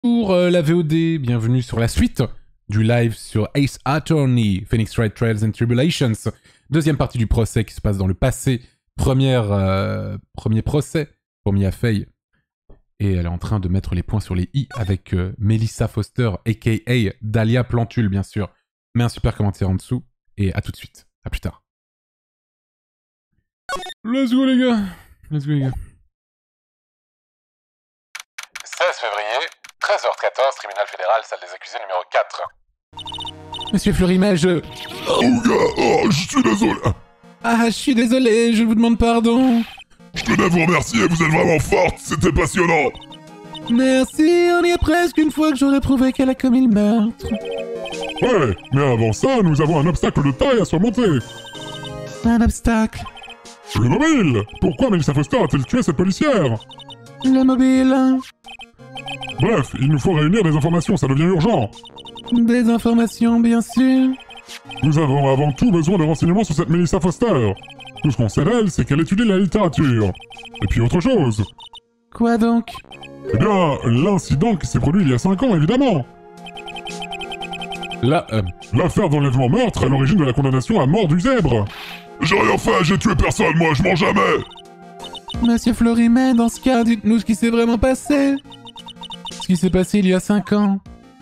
Pour la VOD, bienvenue sur la suite du live sur Ace Attorney, Phoenix Wright Trials and Tribulations. Deuxième partie du procès qui se passe dans le passé. Premier procès pour Mia Fey. Et elle est en train de mettre les points sur les i avec Melissa Foster, a.k.a. Dahlia Plantule, bien sûr. Mets un super commentaire en dessous. Et à tout de suite. À plus tard. Let's go les gars. Let's go les gars. 16 février, 13h14, tribunal fédéral, salle des accusés numéro 4. Monsieur Fleury-May, je... Oh gars, je suis désolé. Ah, je suis désolé, je vous demande pardon. Je tenais à vous remercier, vous êtes vraiment forte, c'était passionnant. Merci, on y est presque une fois que j'aurais prouvé qu'elle a commis le meurtre. Ouais, mais avant ça, nous avons un obstacle de taille à surmonter. Un obstacle. Le mobile. Pourquoi Melissa Foster a-t-elle tué cette policière? Le mobile. Bref, il nous faut réunir des informations, ça devient urgent. Des informations, bien sûr. Nous avons avant tout besoin de renseignements sur cette Melissa Foster. Tout ce qu'on sait d'elle, c'est qu'elle étudie la littérature. Et puis autre chose. Quoi donc? Eh bien, l'incident qui s'est produit il y a 5 ans, évidemment. L'affaire d'enlèvement-meurtre est l'origine de la condamnation à mort du zèbre. J'ai rien fait, j'ai tué personne, moi, je mens jamais. Monsieur Fleury-May, dans ce cas, dites-nous ce qui s'est vraiment passé. Ce qui s'est passé il y a 5 ans.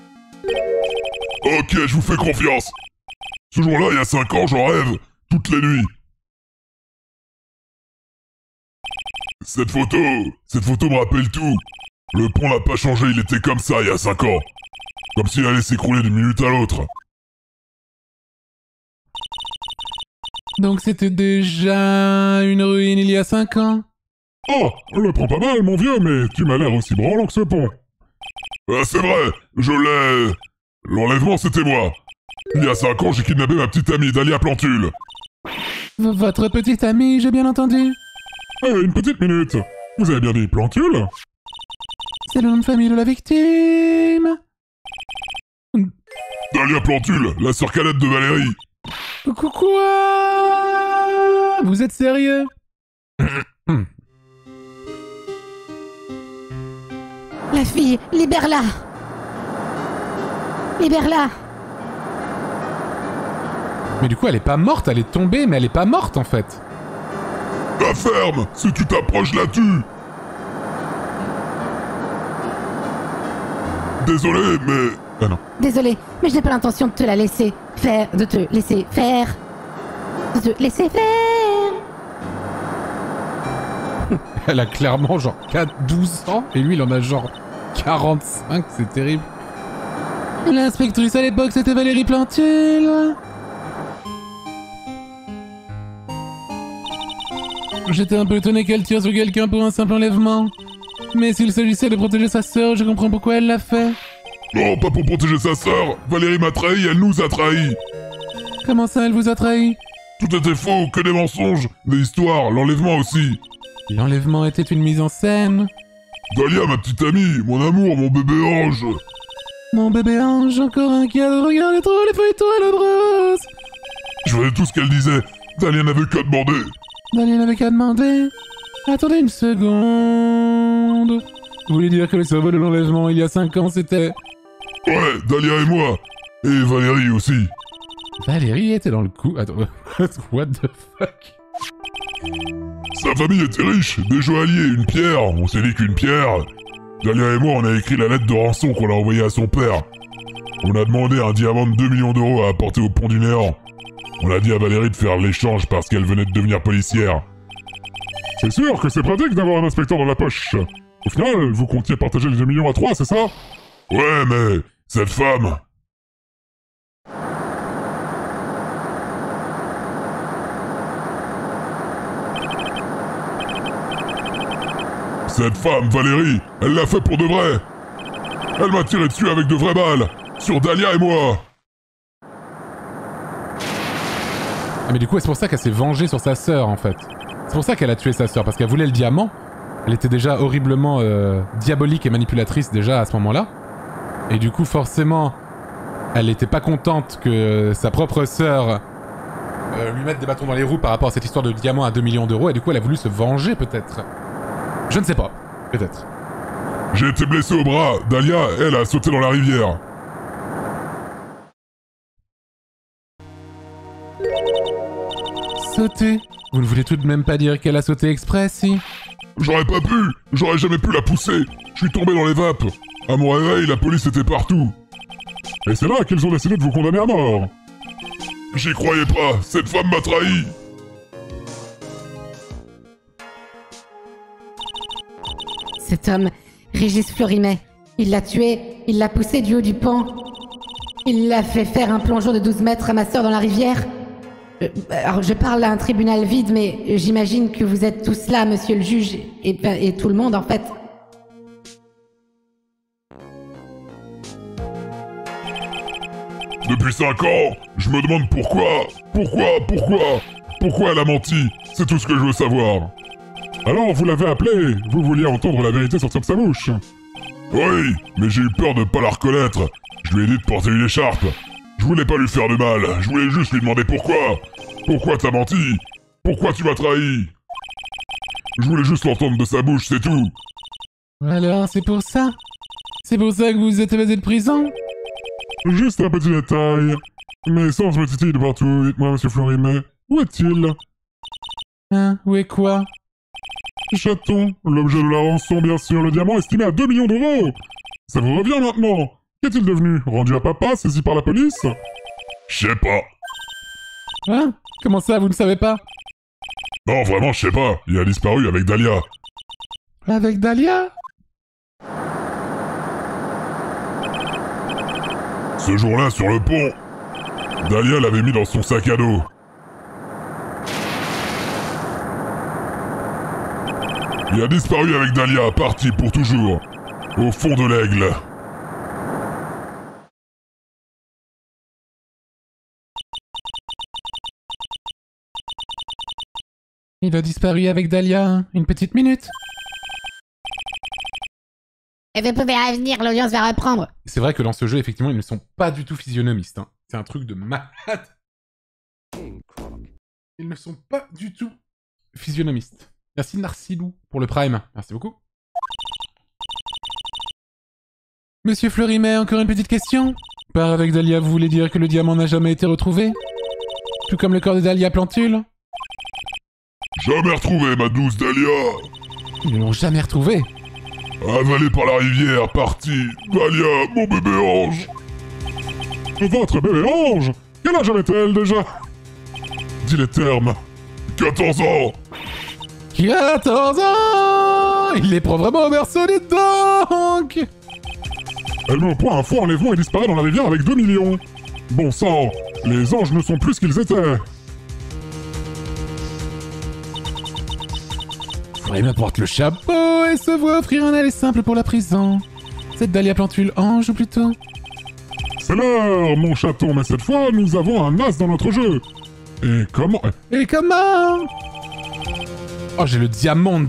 Ok, je vous fais confiance. Ce jour-là, il y a 5 ans, j'en rêve, toutes les nuits. Cette photo me rappelle tout. Le pont n'a pas changé, il était comme ça il y a 5 ans. Comme s'il allait s'écrouler d'une minute à l'autre. Donc c'était déjà une ruine il y a 5 ans. Oh, le prends pas mal, mon vieux, mais tu m'as l'air aussi branlant que ce pont. Ah, c'est vrai, je l'ai... L'enlèvement, c'était moi. Il y a 5 ans, j'ai kidnappé ma petite amie, Dahlia Plantule. Votre petite amie, j'ai bien entendu. Une petite minute. Vous avez bien dit Plantule? C'est le nom de famille de la victime. Dahlia Plantule, la sœur cadette de Valérie. Quoi? Vous êtes sérieux? La fille, libère-la! Libère-la! Mais du coup, elle est pas morte, elle est tombée, mais elle est pas morte en fait. La ferme! Si tu t'approches, la tue! Désolé, mais... Ah non. Désolée, mais je n'ai pas l'intention de te la laisser faire, de te laisser faire. De te laisser faire! Elle a clairement genre 12 ans, et lui il en a genre 45, c'est terrible. L'inspectrice à l'époque c'était Valérie Plantule. J'étais un peu étonné qu'elle tire sur quelqu'un pour un simple enlèvement. Mais s'il s'agissait de protéger sa sœur, je comprends pourquoi elle l'a fait. Non, pas pour protéger sa sœur. Valérie m'a trahi, elle nous a trahis. Comment ça, elle vous a trahi? Tout était faux, que des mensonges, des histoires, l'enlèvement aussi. L'enlèvement était une mise en scène. Dahlia, ma petite amie, mon amour, mon bébé ange. Mon bébé ange, encore un qui a regardé trop les feuilletons à la brosse. Je voyais tout ce qu'elle disait. Dahlia n'avait qu'à demander. Dahlia n'avait qu'à demander. Attendez une seconde. Vous voulez dire que le cerveau de l'enlèvement il y a 5 ans c'était... Ouais, Dahlia et moi. Et Valérie aussi. Valérie était dans le coup... Attends, what the fuck? Sa famille était riche, des joailliers, une pierre. On s'est dit qu'une pierre... Dahlia et moi, on a écrit la lettre de rançon qu'on a envoyée à son père. On a demandé un diamant de 2 millions d'euros à apporter au pont du Néant. On a dit à Valérie de faire l'échange parce qu'elle venait de devenir policière. C'est sûr que c'est pratique d'avoir un inspecteur dans la poche. Au final, vous comptiez partager les 2 millions à 3, c'est ça? Ouais, mais... cette femme... Cette femme, Valérie, elle l'a fait pour de vrai. Elle m'a tiré dessus avec de vraies balles. Sur Dahlia et moi. Ah mais du coup c'est pour ça qu'elle s'est vengée sur sa sœur en fait. C'est pour ça qu'elle a tué sa sœur, parce qu'elle voulait le diamant. Elle était déjà horriblement diabolique et manipulatrice déjà à ce moment-là. Et du coup forcément, elle était pas contente que sa propre sœur lui mette des bâtons dans les roues par rapport à cette histoire de diamant à 2 millions d'euros. Et du coup elle a voulu se venger peut-être. Je ne sais pas. Peut-être. J'ai été blessé au bras. Dahlia, elle, a sauté dans la rivière. Sauter? Vous ne voulez tout de même pas dire qu'elle a sauté exprès, si? J'aurais pas pu. J'aurais jamais pu la pousser. Je suis tombé dans les vapes. À mon réveil, la police était partout. Et c'est là qu'ils ont décidé de vous condamner à mort. J'y croyais pas. Cette femme m'a trahi. Cet homme, Régis Florimet, il l'a tué, il l'a poussé du haut du pont. Il l'a fait faire un plongeon de 12 mètres à ma sœur dans la rivière. Alors je parle à un tribunal vide, mais j'imagine que vous êtes tous là, monsieur le juge, et tout le monde en fait. Depuis 5 ans, je me demande pourquoi elle a menti. C'est tout ce que je veux savoir. Alors, vous l'avez appelé. Vous vouliez entendre la vérité sortir de sa bouche. Oui, mais j'ai eu peur de pas la reconnaître. Je lui ai dit de porter une écharpe. Je voulais pas lui faire de mal. Je voulais juste lui demander pourquoi. Pourquoi t'as menti? Pourquoi tu m'as trahi? Je voulais juste l'entendre de sa bouche, c'est tout. Alors, c'est pour ça? C'est pour ça que vous vous êtes évadé de prison? Juste un petit détail. Mais sans me titiller de partout, dites-moi, monsieur Florimet, où est-il? Hein? Où est quoi? Chaton, l'objet de la rançon, bien sûr, le diamant estimé à 2 millions d'euros. Ça vous revient maintenant. Qu'est-il devenu? Rendu à papa, saisi par la police? Je sais pas. Hein? Comment ça, vous ne savez pas? Non, vraiment, je sais pas. Il a disparu avec Dahlia. Avec Dahlia? Ce jour-là, sur le pont, Dahlia l'avait mis dans son sac à dos. Il a disparu avec Dahlia, parti pour toujours, au fond de l'Aigle. Il a disparu avec Dahlia, une petite minute. Et vous pouvez revenir, l'audience va reprendre. C'est vrai que dans ce jeu, effectivement, ils ne sont pas du tout physionomistes. Hein. C'est un truc de malade. Ils ne sont pas du tout physionomistes. Merci Narcilou pour le Prime. Merci beaucoup. Monsieur Florimet, encore une petite question. Par avec Dahlia, vous voulez dire que le diamant n'a jamais été retrouvé? Tout comme le corps de Dahlia Plantule? Jamais retrouvé, ma douce Dahlia. Ils ne l'ont jamais retrouvé. Avalé par la rivière, parti. Dahlia, mon bébé ange. Votre bébé ange? Quel âge avait-elle déjà? Dis les termes. 14 ans. 14 ans! Il les prend vraiment au berceau, les donc! Elle met au point un faux enlèvement et disparaît dans la rivière avec 2 millions. Bon sang, les anges ne sont plus ce qu'ils étaient. Florimet porte le chapeau et se voit offrir un aller simple pour la prison. Cette Dahlia Plantule ange ou plutôt? C'est l'heure, mon chaton, mais cette fois, nous avons un as dans notre jeu. Et comment... Et comment? Oh, j'ai le diamant.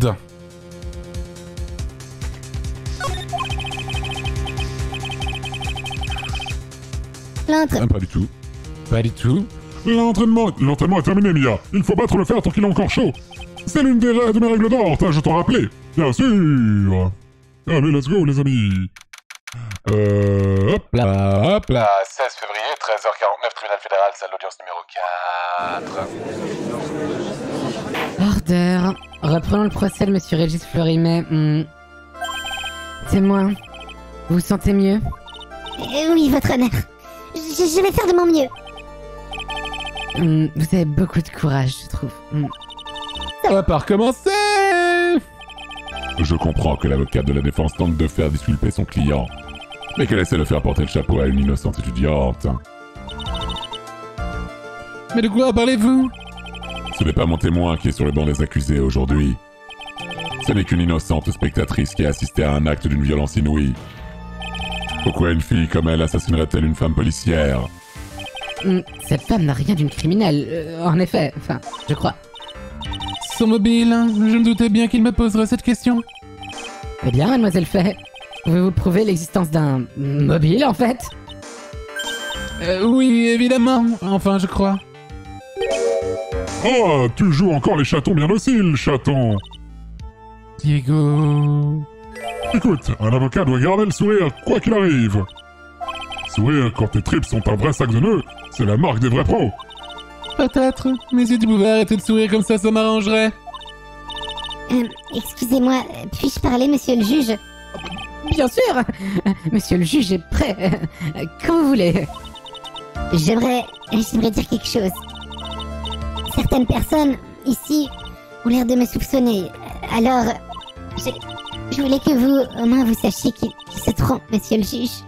L'entre... Pas du tout. Pas du tout. L'entraînement est terminé, Mia. Il faut pas trop le faire tant qu'il est encore chaud. C'est l'une de mes règles d'or, t'as-je t'en rappelé? Bien sûr. Allez, let's go, les amis. Hop. Là, hop là. 16 février, 13h49, tribunal fédéral, salle d'audience numéro 4. Order. Reprenons le procès de monsieur Régis Florimet. Témoin. Vous vous sentez mieux? Oui, votre honneur. Je vais faire de mon mieux. Vous avez beaucoup de courage, je trouve. On va pas recommencer. Je comprends que l'avocat de la défense tente de faire disculper son client, mais qu'elle essaie de faire porter le chapeau à une innocente étudiante. Mais de quoi parlez-vous? Ce n'est pas mon témoin qui est sur le banc des accusés aujourd'hui. Ce n'est qu'une innocente spectatrice qui a assisté à un acte d'une violence inouïe. Pourquoi une fille comme elle assassinerait-elle une femme policière? Cette femme n'a rien d'une criminelle, en effet, enfin, je crois. Son mobile, je me doutais bien qu'il me poserait cette question. Eh bien, mademoiselle Fay, pouvez-vous prouver l'existence d'un mobile, en fait? Oui, évidemment. Enfin, je crois. Ah, tu joues encore les chatons bien dociles, chaton. Diego... Écoute, un avocat doit garder le sourire quoi qu'il arrive. Sourire quand tes tripes sont un vrai sac de nœuds, c'est la marque des vrais pros. Peut-être, mais si tu pouvais arrêter de sourire comme ça m'arrangerait. Excusez-moi, puis-je parler, monsieur le juge? Bien sûr. Monsieur le juge est prêt. Quand vous voulez. J'aimerais dire quelque chose. Certaines personnes, ici, ont l'air de me soupçonner. Alors, je voulais que vous, au moins, vous sachiez qu'ils se trompent, monsieur le juge.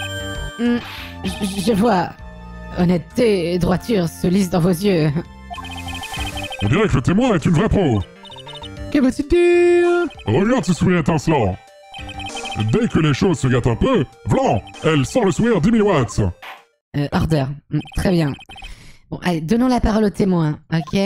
Je vois. Honnêteté et droiture se lisent dans vos yeux. On dirait que le témoin est une vraie pro. Que veux-tu dire? Regarde ce sourire étincelant. Dès que les choses se gâtent un peu, vlan, elle sort le sourire 10 000 watts. Order. Très bien. Bon, allez, donnons la parole au témoin, ok?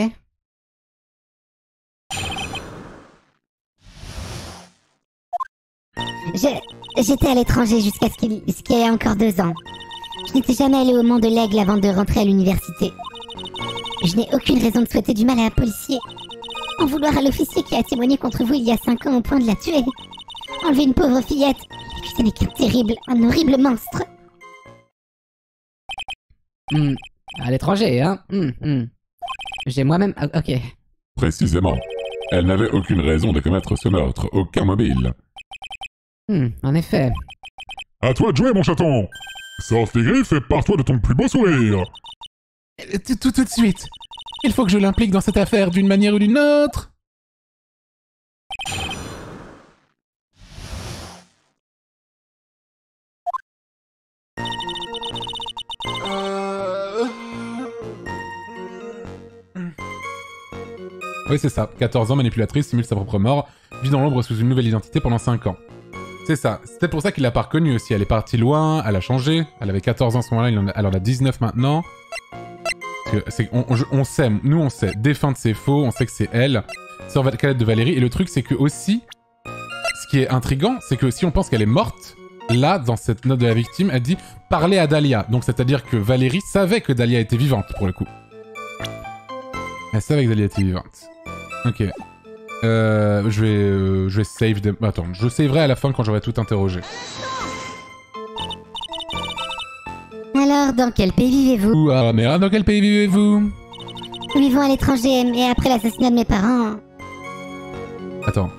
J'étais à l'étranger jusqu'à ce qu'il y ait encore 2 ans. Je n'étais jamais allé au Mont de l'Aigle avant de rentrer à l'université. Je n'ai aucune raison de souhaiter du mal à un policier. En vouloir à l'officier qui a témoigné contre vous il y a 5 ans au point de la tuer. Enlever une pauvre fillette. Ce n'est qu'un terrible, un horrible monstre. À l'étranger, hein? J'ai moi-même... Ok. Précisément. Elle n'avait aucune raison de commettre ce meurtre, aucun mobile. En effet. À toi de jouer, mon chaton. Sors tes griffes et pars-toi de ton plus beau sourire. Tout de suite. Il faut que je l'implique dans cette affaire d'une manière ou d'une autre. Oui, c'est ça. 14 ans, manipulatrice, simule sa propre mort, vit dans l'ombre sous une nouvelle identité pendant 5 ans. C'est ça. C'était pour ça qu'il l'a pas reconnue aussi. Elle est partie loin, elle a changé. Elle avait 14 ans à ce moment-là, elle en a 19 maintenant. On sait, nous on sait, défunte c'est faux, on sait que c'est elle. Sœur cadette de Valérie. Et le truc c'est que aussi, ce qui est intriguant, c'est que si on pense qu'elle est morte, là, dans cette note de la victime, elle dit « Parlez à Dahlia ». Donc c'est-à-dire que Valérie savait que Dahlia était vivante, pour le coup. Elle savait que Dahlia était vivante. Ok. Je vais save... Attends, je saverai à la fin quand j'aurai tout interrogé. Alors, dans quel pays vivez-vous? Ah merde, dans quel pays vivez-vous? Nous vivons à l'étranger, mais après l'assassinat de mes parents... Attends.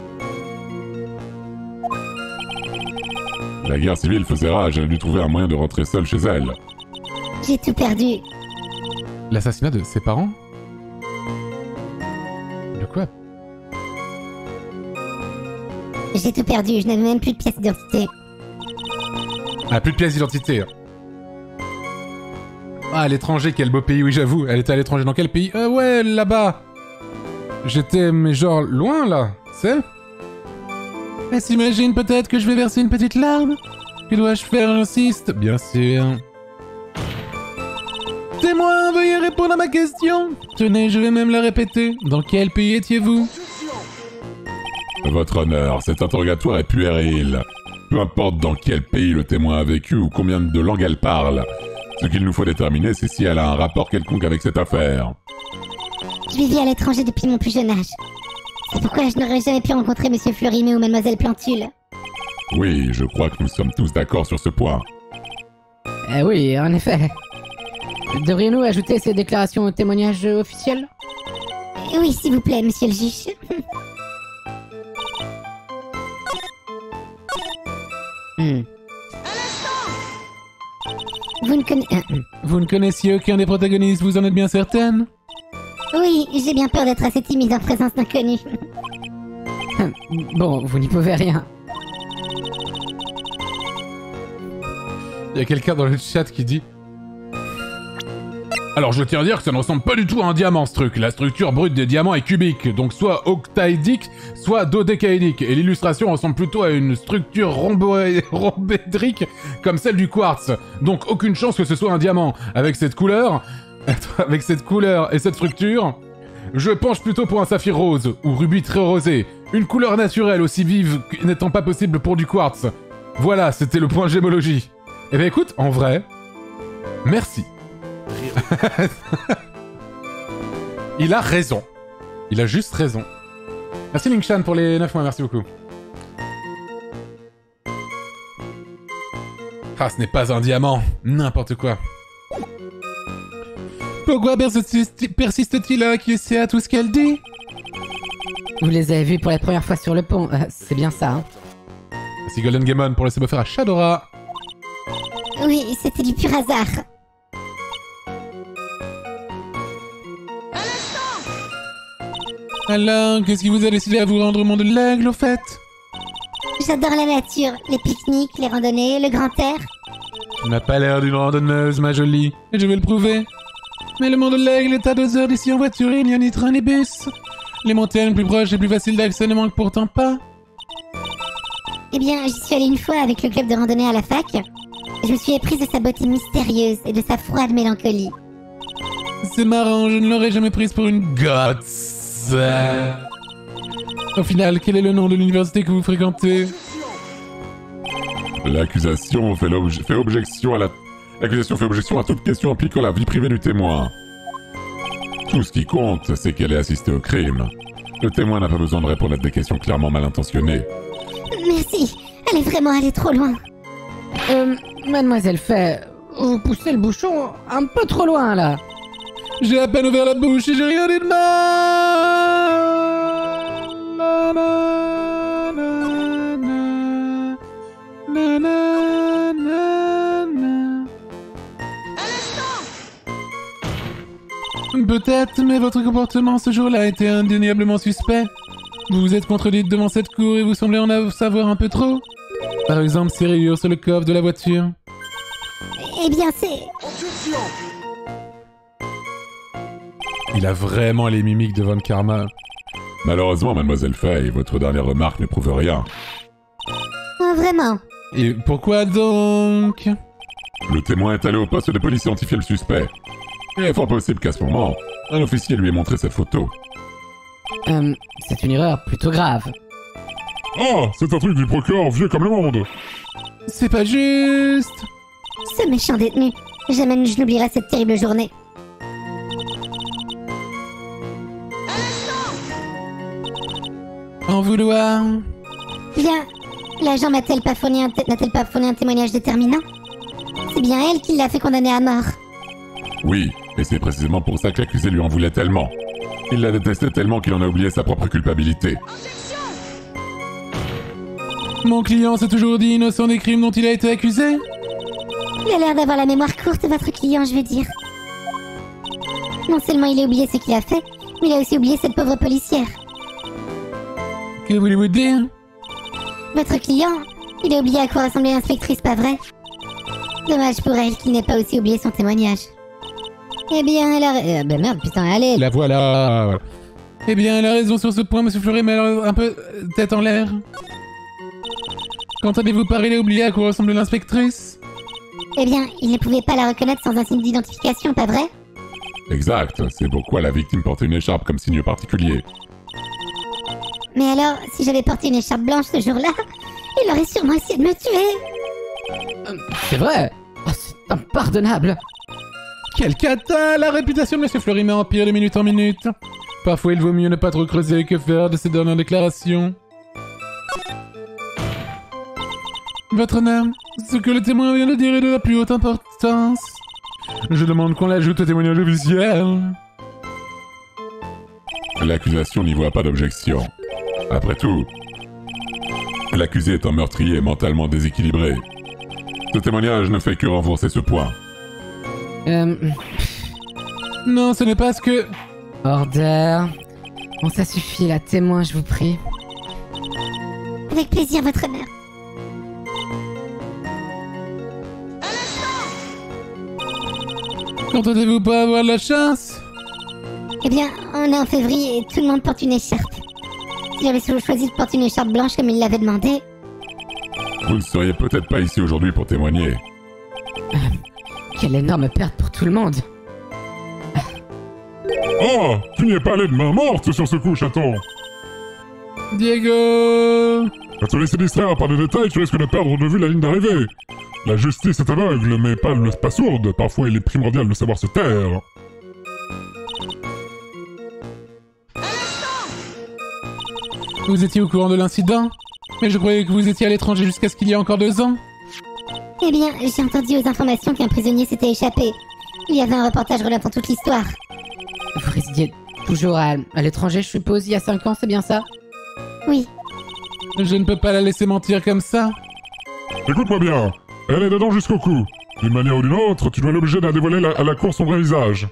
La guerre civile faisait rage, elle a dû trouver un moyen de rentrer seule chez elle. J'ai tout perdu. L'assassinat de ses parents? De quoi? J'ai tout perdu, je n'avais même plus de pièce d'identité. Ah, plus de pièce d'identité. Ah, à l'étranger, quel beau pays, oui j'avoue. Elle était à l'étranger dans quel pays? Ouais, là-bas. J'étais, mais genre, loin, là, tu sais? Elle s'imagine peut-être que je vais verser une petite larme? Que dois-je faire, j'insiste? Bien sûr. Témoin, veuillez répondre à ma question. Tenez, je vais même la répéter. Dans quel pays étiez-vous? Votre honneur, cet interrogatoire est puéril. Peu importe dans quel pays le témoin a vécu ou combien de langues elle parle. Ce qu'il nous faut déterminer, c'est si elle a un rapport quelconque avec cette affaire. Je vivais à l'étranger depuis mon plus jeune âge. C'est pourquoi je n'aurais jamais pu rencontrer Monsieur Fleurimé ou Mademoiselle Plantule. Oui, je crois que nous sommes tous d'accord sur ce point. Oui, en effet. Devrions-nous ajouter ces déclarations au témoignage officiel? Oui, s'il vous plaît, monsieur le juge. Vous ne connaissiez aucun des protagonistes, vous en êtes bien certaine? Oui, j'ai bien peur d'être assez timide en présence d'inconnus. Bon, vous n'y pouvez rien. Il y a quelqu'un dans le chat qui dit... Alors je tiens à dire que ça ne ressemble pas du tout à un diamant ce truc. La structure brute des diamants est cubique, donc soit octaédique, soit dodécaédique. Et l'illustration ressemble plutôt à une structure rhomboédrique comme celle du quartz. Donc aucune chance que ce soit un diamant. Avec cette couleur et cette structure, je penche plutôt pour un saphir rose ou rubis très rosé. Une couleur naturelle aussi vive n'étant pas possible pour du quartz. Voilà, c'était le point gémologie. Eh ben écoute, en vrai, merci. Il a raison. Il a juste raison. Merci Lingshan pour les 9 mois, merci beaucoup. Ah, ce n'est pas un diamant. N'importe quoi. Pourquoi persiste-t-il à acquiescer à tout ce qu'elle dit? Vous les avez vus pour la première fois sur le pont. C'est bien ça, hein. Merci Golden Gammon pour laisser me faire à Shadora. Oui, c'était du pur hasard. Alors, qu'est-ce qui vous a décidé à vous rendre au monde de l'aigle, au fait? J'adore la nature, les pique-niques, les randonnées, le grand air. Tu n'as pas l'air d'une randonneuse, ma jolie, et je vais le prouver. Mais le monde de l'aigle est à 2 heures d'ici en voiture et il n'y a ni train ni bus. Les montagnes plus proches et plus faciles d'accès ne manquent pourtant pas. Eh bien, j'y suis allée une fois avec le club de randonnée à la fac. Je me suis éprise de sa beauté mystérieuse et de sa froide mélancolie. C'est marrant, je ne l'aurais jamais prise pour une gosse. Au final, quel est le nom de l'université que vous fréquentez? L'accusation fait objection à toute question impliquant la vie privée du témoin. Tout ce qui compte, c'est qu'elle ait assisté au crime. Le témoin n'a pas besoin de répondre à des questions clairement mal intentionnées. Merci, elle est vraiment allée trop loin. Mademoiselle Fay, vous poussez le bouchon un peu trop loin, là. J'ai à peine ouvert la bouche et j'ai rien dit de mal. Na, na, na, na, na, na, na. Peut-être, mais votre comportement ce jour-là a été indéniablement suspect. Vous vous êtes contredite devant cette cour et vous semblez en savoir un peu trop. Par exemple, serrure sur le coffre de la voiture. Eh bien, c'est... Il a vraiment les mimiques de Von Karma. Malheureusement, mademoiselle Fay, votre dernière remarque ne prouve rien. Oh, vraiment? Et pourquoi donc? Le témoin est allé au poste de police identifier le suspect. Il est fort possible qu'à ce moment, un officier lui ait montré cette photo. C'est une erreur plutôt grave. Ah, c'est un truc du procureur vieux comme le monde. C'est pas juste. Ce méchant détenu. Jamais je n'oublierai cette terrible journée. En vouloir. Bien, l'agent n'a-t-elle pas fourni un témoignage déterminant? C'est bien elle qui l'a fait condamner à mort. Oui, et c'est précisément pour ça que l'accusé lui en voulait tellement. Il la détestait tellement qu'il en a oublié sa propre culpabilité. Mon client s'est toujours dit innocent des crimes dont il a été accusé. Il a l'air d'avoir la mémoire courte, votre client, je veux dire. Non seulement il a oublié ce qu'il a fait, mais il a aussi oublié cette pauvre policière. Que voulez-vous dire? Votre client, il a oublié à quoi ressemblait l'inspectrice, pas vrai? Dommage pour elle qu'il n'ait pas aussi oublié son témoignage. Eh bien, elle a... ben merde, putain, allez. La voilà. Eh bien, elle a raison sur ce point, monsieur Fleury, mais alors un peu tête en l'air. Qu'entendez-vous par il a oublié à quoi ressemblait l'inspectrice? Eh bien, il ne pouvait pas la reconnaître sans un signe d'identification, pas vrai? Exact, c'est pourquoi la victime portait une écharpe comme signe particulier. Mais alors, si j'avais porté une écharpe blanche ce jour-là, il aurait sûrement essayé de me tuer. C'est vrai. Oh, c'est impardonnable. Quelle cata! La réputation de monsieur Fleury met en pire de minute en minute. Parfois, il vaut mieux ne pas trop creuser que faire de ses dernières déclarations. Votre honneur, ce que le témoin vient de dire est de la plus haute importance. Je demande qu'on l'ajoute au témoignage officiel. L'accusation n'y voit pas d'objection. Après tout, l'accusé est un meurtrier mentalement déséquilibré. Ce témoignage ne fait que renforcer ce point. Non, ce n'est pas ce que... Order. Bon, ça suffit, là, témoin, je vous prie. Avec plaisir, votre honneur. Qu'entendez-vous pas avoir de la chasse? Eh bien, on est en février et tout le monde porte une écharpe. Si j'avais choisi de porter une écharpe blanche comme il l'avait demandé... Vous ne seriez peut-être pas ici aujourd'hui pour témoigner. Quelle énorme perte pour tout le monde. Oh, tu n'y es pas allé de main morte sur ce coup, chaton. Diego! À te laisser distraire par des détails, tu risques de perdre de vue la ligne d'arrivée. La justice est aveugle, mais pas sourde. Parfois, il est primordial de savoir se taire. Vous étiez au courant de l'incident? Mais je croyais que vous étiez à l'étranger jusqu'à ce qu'il y ait encore 2 ans. Eh bien, j'ai entendu aux informations qu'un prisonnier s'était échappé. Il y avait un reportage relatant toute l'histoire. Vous résidiez toujours à l'étranger, je suppose, il y a 5 ans, c'est bien ça? Oui, Je ne peux pas la laisser mentir comme ça. Écoute-moi bien, elle est dedans jusqu'au cou. D'une manière ou d'une autre, tu dois l'obliger à dévoiler à la cour son vrai visage.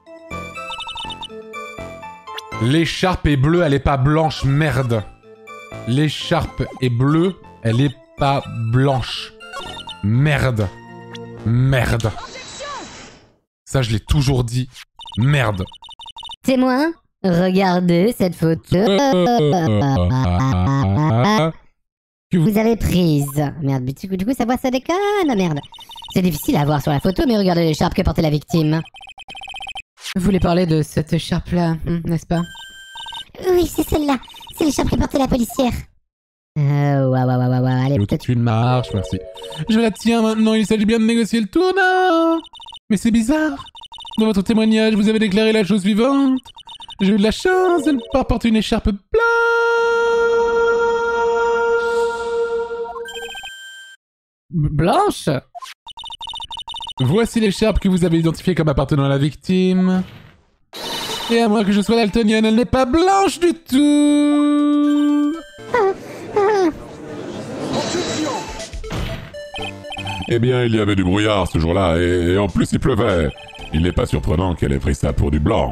L'écharpe est bleue, elle est pas blanche, merde. L'écharpe est bleue, elle est pas blanche. Merde. Merde. Ça, je l'ai toujours dit. Merde. témoin, regardez cette photo. Vous avez prise. Merde, du coup, sa voix, ça déconne, merde. C'est difficile à voir sur la photo, mais regardez l'écharpe que portait la victime. Vous voulez parler de cette écharpe-là, n'est-ce pas? Oui, c'est celle-là. C'est l'écharpe que portait la policière. Ouais, allez, peut-être... Tu marches, merci. Je la tiens maintenant, il s'agit bien de négocier le tournant. Mais c'est bizarre. Dans votre témoignage, vous avez déclaré la chose suivante. J'ai eu de la chance de ne pas porter une écharpe blanche. Blanche? Voici l'écharpe que vous avez identifiée comme appartenant à la victime. Et à moins que je sois daltonienne, elle n'est pas blanche du tout. Eh bien, il y avait du brouillard ce jour-là, et en plus il pleuvait. Il n'est pas surprenant qu'elle ait pris ça pour du blanc.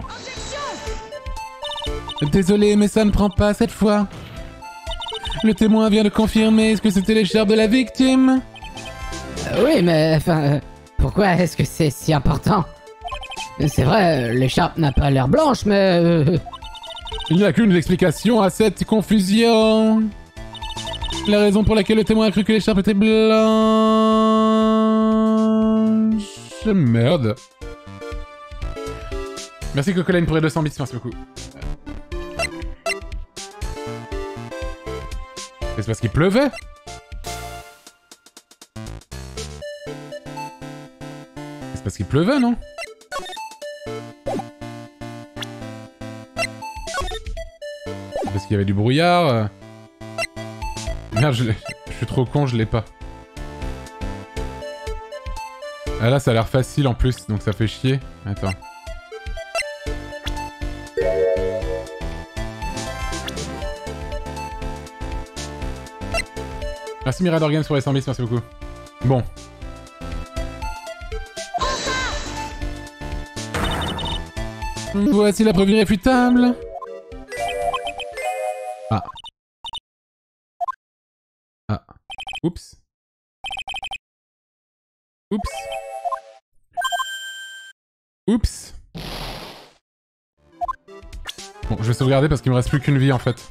Désolé, mais ça ne prend pas cette fois. Le témoin vient de confirmer que c'était l'écharpe de la victime. Oui, mais enfin, pourquoi est-ce que c'est si important? C'est vrai, l'écharpe n'a pas l'air blanche, mais... Il n'y a qu'une explication à cette confusion. La raison pour laquelle le témoin a cru que l'écharpe était blanche... Merde. Merci Cocoline pour les 200 bits, merci beaucoup. C'est parce qu'il pleuvait? C'est parce qu'il pleuvait, non? C'est parce qu'il y avait du brouillard. Merde, je suis trop con, je l'ai pas. Ah là, ça a l'air facile en plus, donc ça fait chier. Attends. Merci Mirador Games pour les 100 bits, merci beaucoup. Bon. Voici la preuve irréfutable. Ah. Ah. Oups. Oups. Oups. Bon, je vais sauvegarder parce qu'il me reste plus qu'une vie en fait.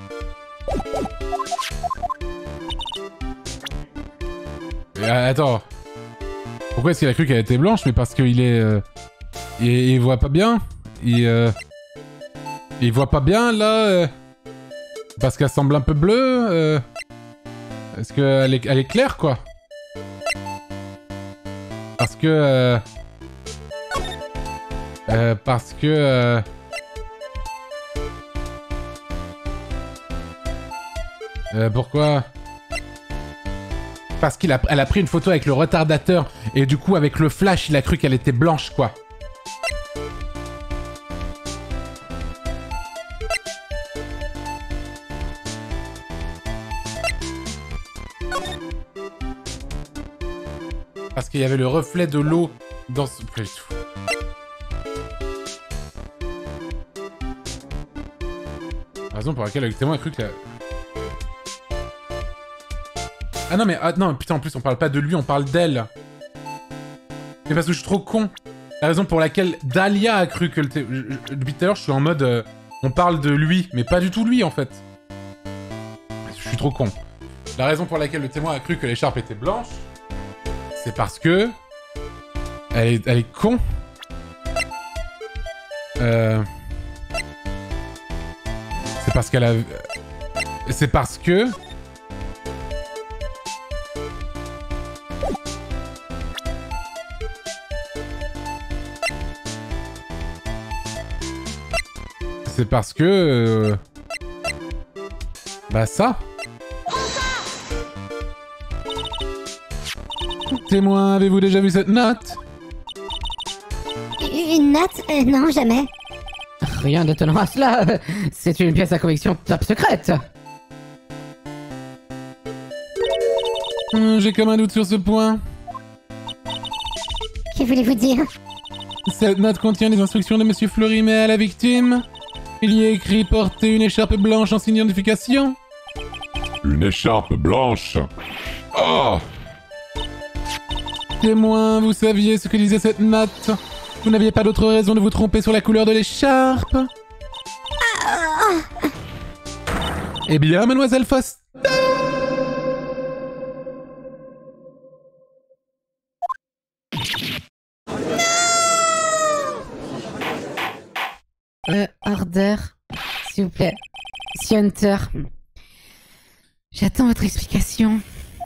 Et, attends. Pourquoi est-ce qu'il a cru qu'elle était blanche? Mais parce qu'il est... il voit pas bien. Il voit pas bien là. Parce qu'elle semble un peu bleue. Est-ce qu'elle elle est claire quoi? Parce que... pourquoi? Parce qu'elle a pris une photo avec le retardateur et du coup avec le flash il a cru qu'elle était blanche quoi. Parce qu'il y avait le reflet de l'eau dans ce... La raison pour laquelle le témoin a cru que la... Ah non mais... Ah non putain en plus on parle pas de lui, on parle d'elle. Mais parce que je suis trop con. La raison pour laquelle Dahlia a cru que le témoin... Depuis tout à l'heure je suis en mode... on parle de lui, mais pas du tout lui en fait. Je suis trop con. La raison pour laquelle le témoin a cru que l'écharpe était blanche... C'est parce que... Elle est con. C'est parce qu'elle a... C'est parce que... C'est parce que... Bah ça. Témoin, avez-vous déjà vu cette note? Une note? Non, jamais. Rien d'étonnant à cela. C'est une pièce à conviction top secrète. J'ai comme un doute sur ce point. Que voulez-vous dire? Cette note contient les instructions de Monsieur Florimet à la victime. Il y est écrit porter une écharpe blanche en signe d'identification. Une écharpe blanche. Ah! Témoin, vous saviez ce que disait cette note? Vous n'aviez pas d'autre raison de vous tromper sur la couleur de l'écharpe? Eh bien, mademoiselle Foster... Order, s'il vous plaît. Monsieur Hunter. J'attends votre explication.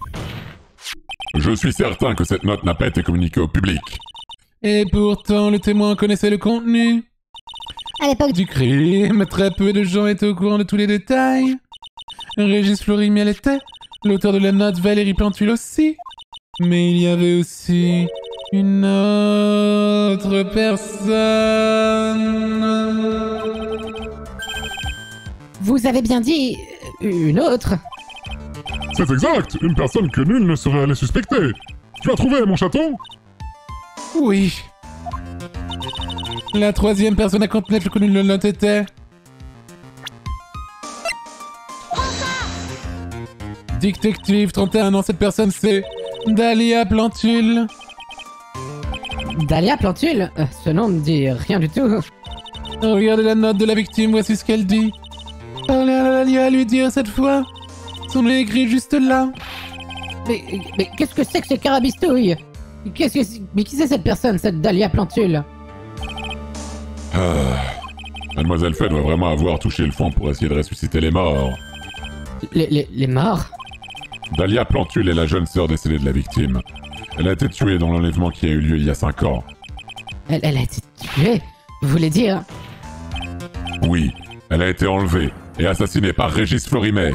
Je suis certain que cette note n'a pas été communiquée au public. Et pourtant, le témoin connaissait le contenu À l'époque du crime. Très peu de gens étaient au courant de tous les détails. Régis Florimier l'était, l'auteur de la note Valérie Plantule aussi. Mais il y avait aussi une autre personne. Vous avez bien dit... une autre? C'est exact, une personne que nul ne serait allé suspecter. Tu as trouvé, mon chaton? Oui. La troisième personne à connaître le contenu de la note était... Détective, 31 ans, cette personne c'est... Dahlia Plantule. Dahlia Plantule? Ce nom ne dit rien du tout. Regardez la note de la victime, voici ce qu'elle dit. Parlez à Dahlia, lui dire cette fois. Son nom est écrit juste là. Mais qu'est-ce que c'est que ces carabistouilles? Mais qui c'est cette personne, cette Dahlia Plantule? Mademoiselle Fay doit vraiment avoir touché le fond pour essayer de ressusciter les morts. Les morts? Dahlia Plantule est la jeune sœur décédée de la victime. Elle a été tuée dans l'enlèvement qui a eu lieu il y a 5 ans. Elle a été tuée? Vous voulez dire? Oui, elle a été enlevée et assassinée par Régis Florimet.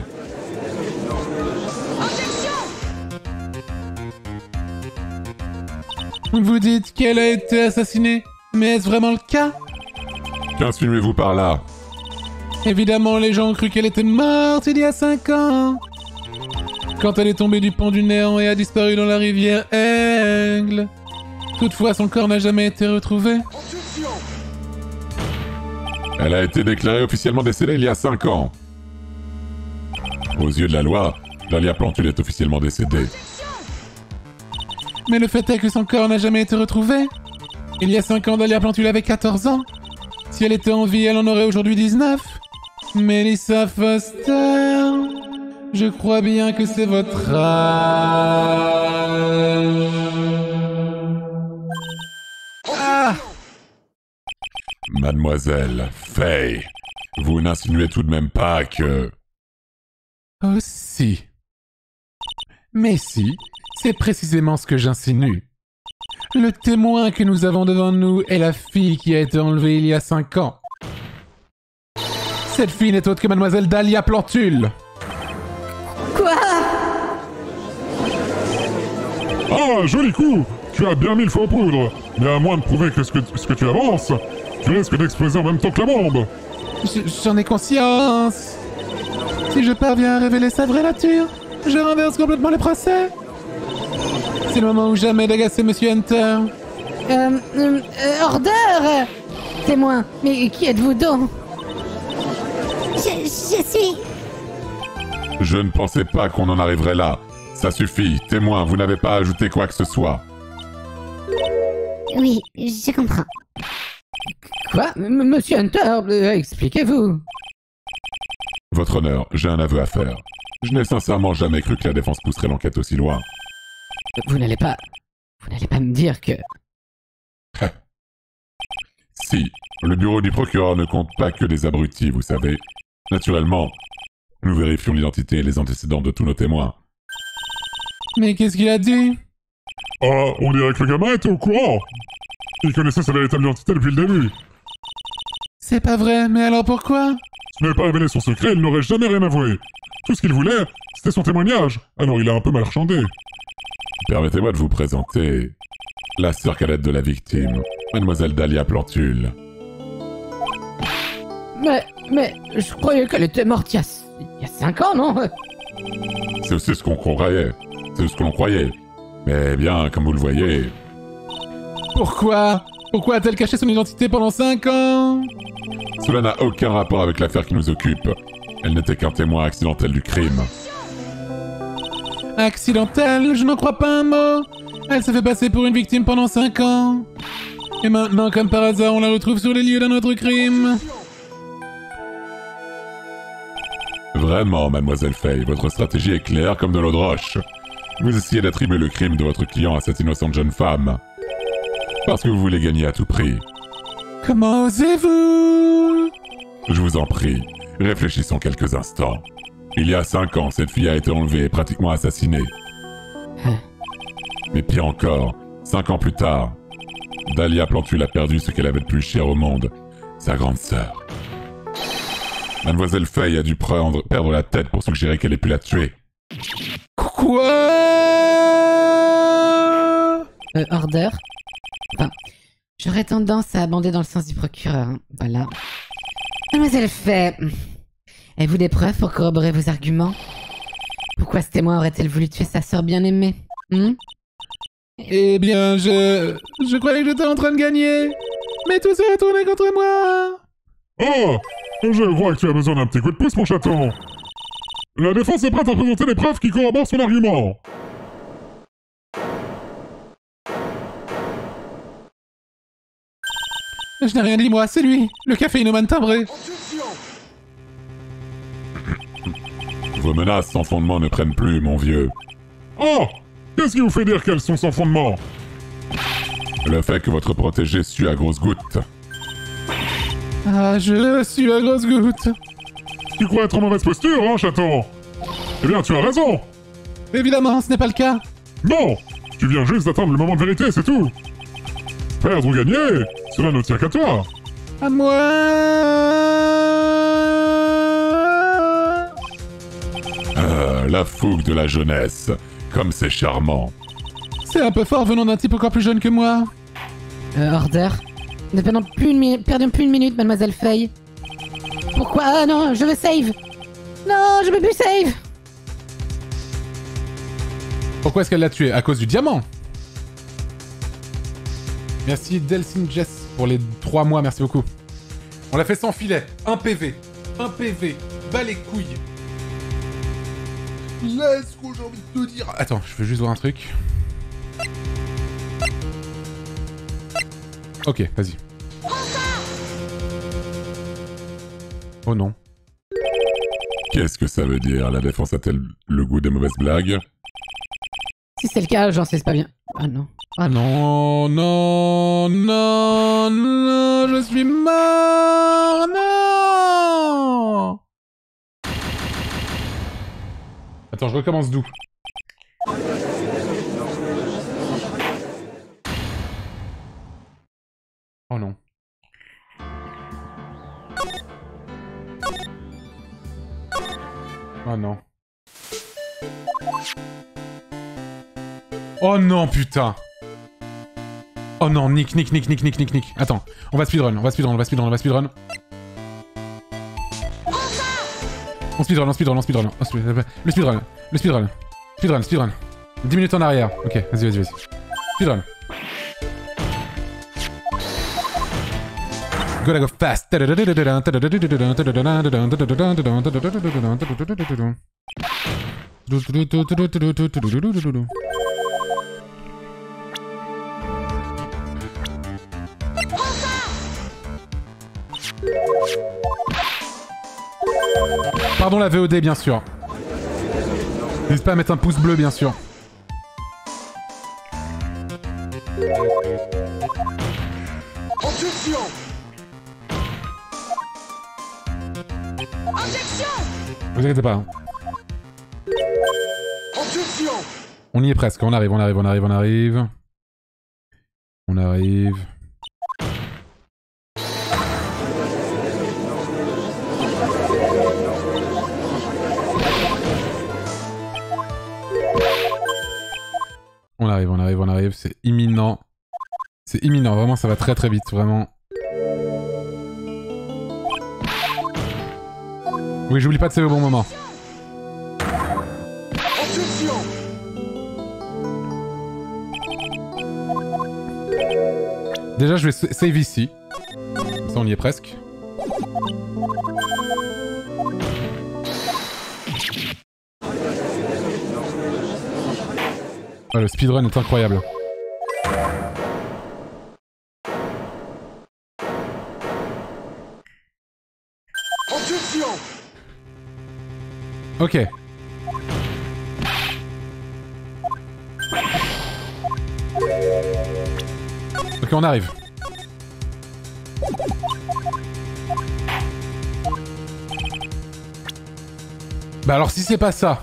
Vous dites qu'elle a été assassinée, mais est-ce vraiment le cas? Qu'insinuez-vous par là? Évidemment, les gens ont cru qu'elle était morte il y a 5 ans. Quand elle est tombée du pont du néant et a disparu dans la rivière Aigle. Toutefois, son corps n'a jamais été retrouvé. Elle a été déclarée officiellement décédée il y a 5 ans. Aux yeux de la loi, Dahlia Plantule est officiellement décédée. Mais le fait est que son corps n'a jamais été retrouvé. Il y a 5 ans, Dahlia Plantule avait 14 ans. Si elle était en vie, elle en aurait aujourd'hui 19. Melissa Foster, je crois bien que c'est votre âge. Ah! Mademoiselle Fay, vous n'insinuez tout de même pas que... Oh si. Mais si, c'est précisément ce que j'insinue. Le témoin que nous avons devant nous est la fille qui a été enlevée il y a 5 ans. Cette fille n'est autre que mademoiselle Dahlia Plantule. Quoi? Ah, joli coup! Tu as bien mis le feu aux poudres. Mais à moins de prouver que ce que tu avances, tu risques d'exploser en même temps que la bombe. J'en ai conscience. Si je parviens à révéler sa vraie nature, je renverse complètement le procès. C'est le moment ou jamais d'agacer Monsieur Hunter. Order! Témoin, mais qui êtes-vous donc? Je suis... Je ne pensais pas qu'on en arriverait là. Ça suffit, témoin, vous n'avez pas ajouté quoi que ce soit. Oui, je comprends. Quoi? Monsieur Hunter, expliquez-vous. Votre honneur, j'ai un aveu à faire. Je n'ai sincèrement jamais cru que la défense pousserait l'enquête aussi loin. Vous n'allez pas me dire que... Si, le bureau du procureur ne compte pas que des abrutis, vous savez. Naturellement, nous vérifions l'identité et les antécédents de tous nos témoins. Mais qu'est-ce qu'il a dit? Ah, on dirait que le gamin était au courant. Il connaissait sa véritable identité depuis le début. C'est pas vrai, mais alors pourquoi? Ce n'est pas révélé son secret, il n'aurait jamais rien avoué. Tout ce qu'il voulait, c'était son témoignage, alors il a un peu marchandé. Permettez-moi de vous présenter la sœur cadette de la victime, Mademoiselle Dahlia Plantule. Mais, je croyais qu'elle était morte il y a 5 ans, non? C'est aussi ce qu'on croyait. C'est ce que l'on croyait. Mais bien, comme vous le voyez... Pourquoi a-t-elle caché son identité pendant 5 ans? Cela n'a aucun rapport avec l'affaire qui nous occupe. Elle n'était qu'un témoin accidentel du crime. Accidentel? Je n'en crois pas un mot. Elle s'est fait passer pour une victime pendant 5 ans. Et maintenant, comme par hasard, on la retrouve sur les lieux d'un autre crime. Vraiment, Mademoiselle Faye, votre stratégie est claire comme de l'eau de roche. Vous essayez d'attribuer le crime de votre client à cette innocente jeune femme. Parce que vous voulez gagner à tout prix. Comment osez-vous? Je vous en prie, réfléchissons quelques instants. Il y a 5 ans, cette fille a été enlevée et pratiquement assassinée. Mais pire encore, 5 ans plus tard, Dahlia Plantule a perdu ce qu'elle avait de plus cher au monde, sa grande sœur. Mademoiselle Faye a dû perdre la tête pour suggérer qu'elle ait pu la tuer. Quoi? Order. Enfin, j'aurais tendance à abonder dans le sens du procureur. Hein. Voilà. Mademoiselle Faye, avez-vous des preuves pour corroborer vos arguments? Pourquoi ce témoin aurait-elle voulu tuer sa sœur bien-aimée? Eh bien, je croyais que j'étais en train de gagner. Mais tout s'est retourné contre moi. Oh! Je crois que tu as besoin d'un petit coup de pouce, mon chaton. La défense est prête à présenter les preuves qui corroborent son argument. Je n'ai rien dit, moi, c'est lui, le caféinomane timbré. Vos menaces sans fondement ne prennent plus, mon vieux. Oh! Qu'est-ce qui vous fait dire qu'elles sont sans fondement? Le fait que votre protégé sue à grosses gouttes. Ah, je suis à grosse goutte. Tu crois être en mauvaise posture, hein, chaton? Eh bien, tu as raison. Évidemment, ce n'est pas le cas. Non! Tu viens juste d'attendre le moment de vérité, c'est tout. Perdre ou gagner, cela ne tient qu'à toi. À moi. La fougue de la jeunesse. Comme c'est charmant. C'est un peu fort venant d'un type encore plus jeune que moi. Order. Ne perdons plus une minute, Mademoiselle Faye. Pourquoi? Ah non, je veux save. Non, je veux plus save. Pourquoi est-ce qu'elle l'a tué? À cause du diamant. Merci Delsin Jess pour les 3 mois, merci beaucoup. On l'a fait sans filet. 1 PV. 1 PV. Bas les couilles. Laisse que j'ai envie de te dire. Attends, je veux juste voir un truc. Ok, vas-y. Oh non. Qu'est-ce que ça veut dire? La défense a-t-elle le goût des mauvaises blagues? Si c'est le cas, j'en sais pas bien. Ah non. Ah non, non, non, non, je suis mort, non. Attends, je recommence d'où? Oh non. Oh non. Oh non, putain. Oh non, Nick. Attends, on va speedrun. On speedrun. On speedrun. Le speedrun. 10 minutes en arrière. Ok, vas-y. Speedrun. Gotta go fast. Pardon la VOD, bien sûr. N'hésite pas à mettre un pouce bleu, bien sûr. Objection! Vous inquiétez pas. Hein. Objection! On y est presque. On arrive. on arrive, c'est imminent. C'est imminent, vraiment, ça va très très vite, vraiment. Oui, j'oublie pas de sauver au bon moment. Déjà, je vais save ici. Comme ça, on y est presque. Oh, le speedrun est incroyable. Ok. Ok, on arrive. Bah alors si c'est pas ça.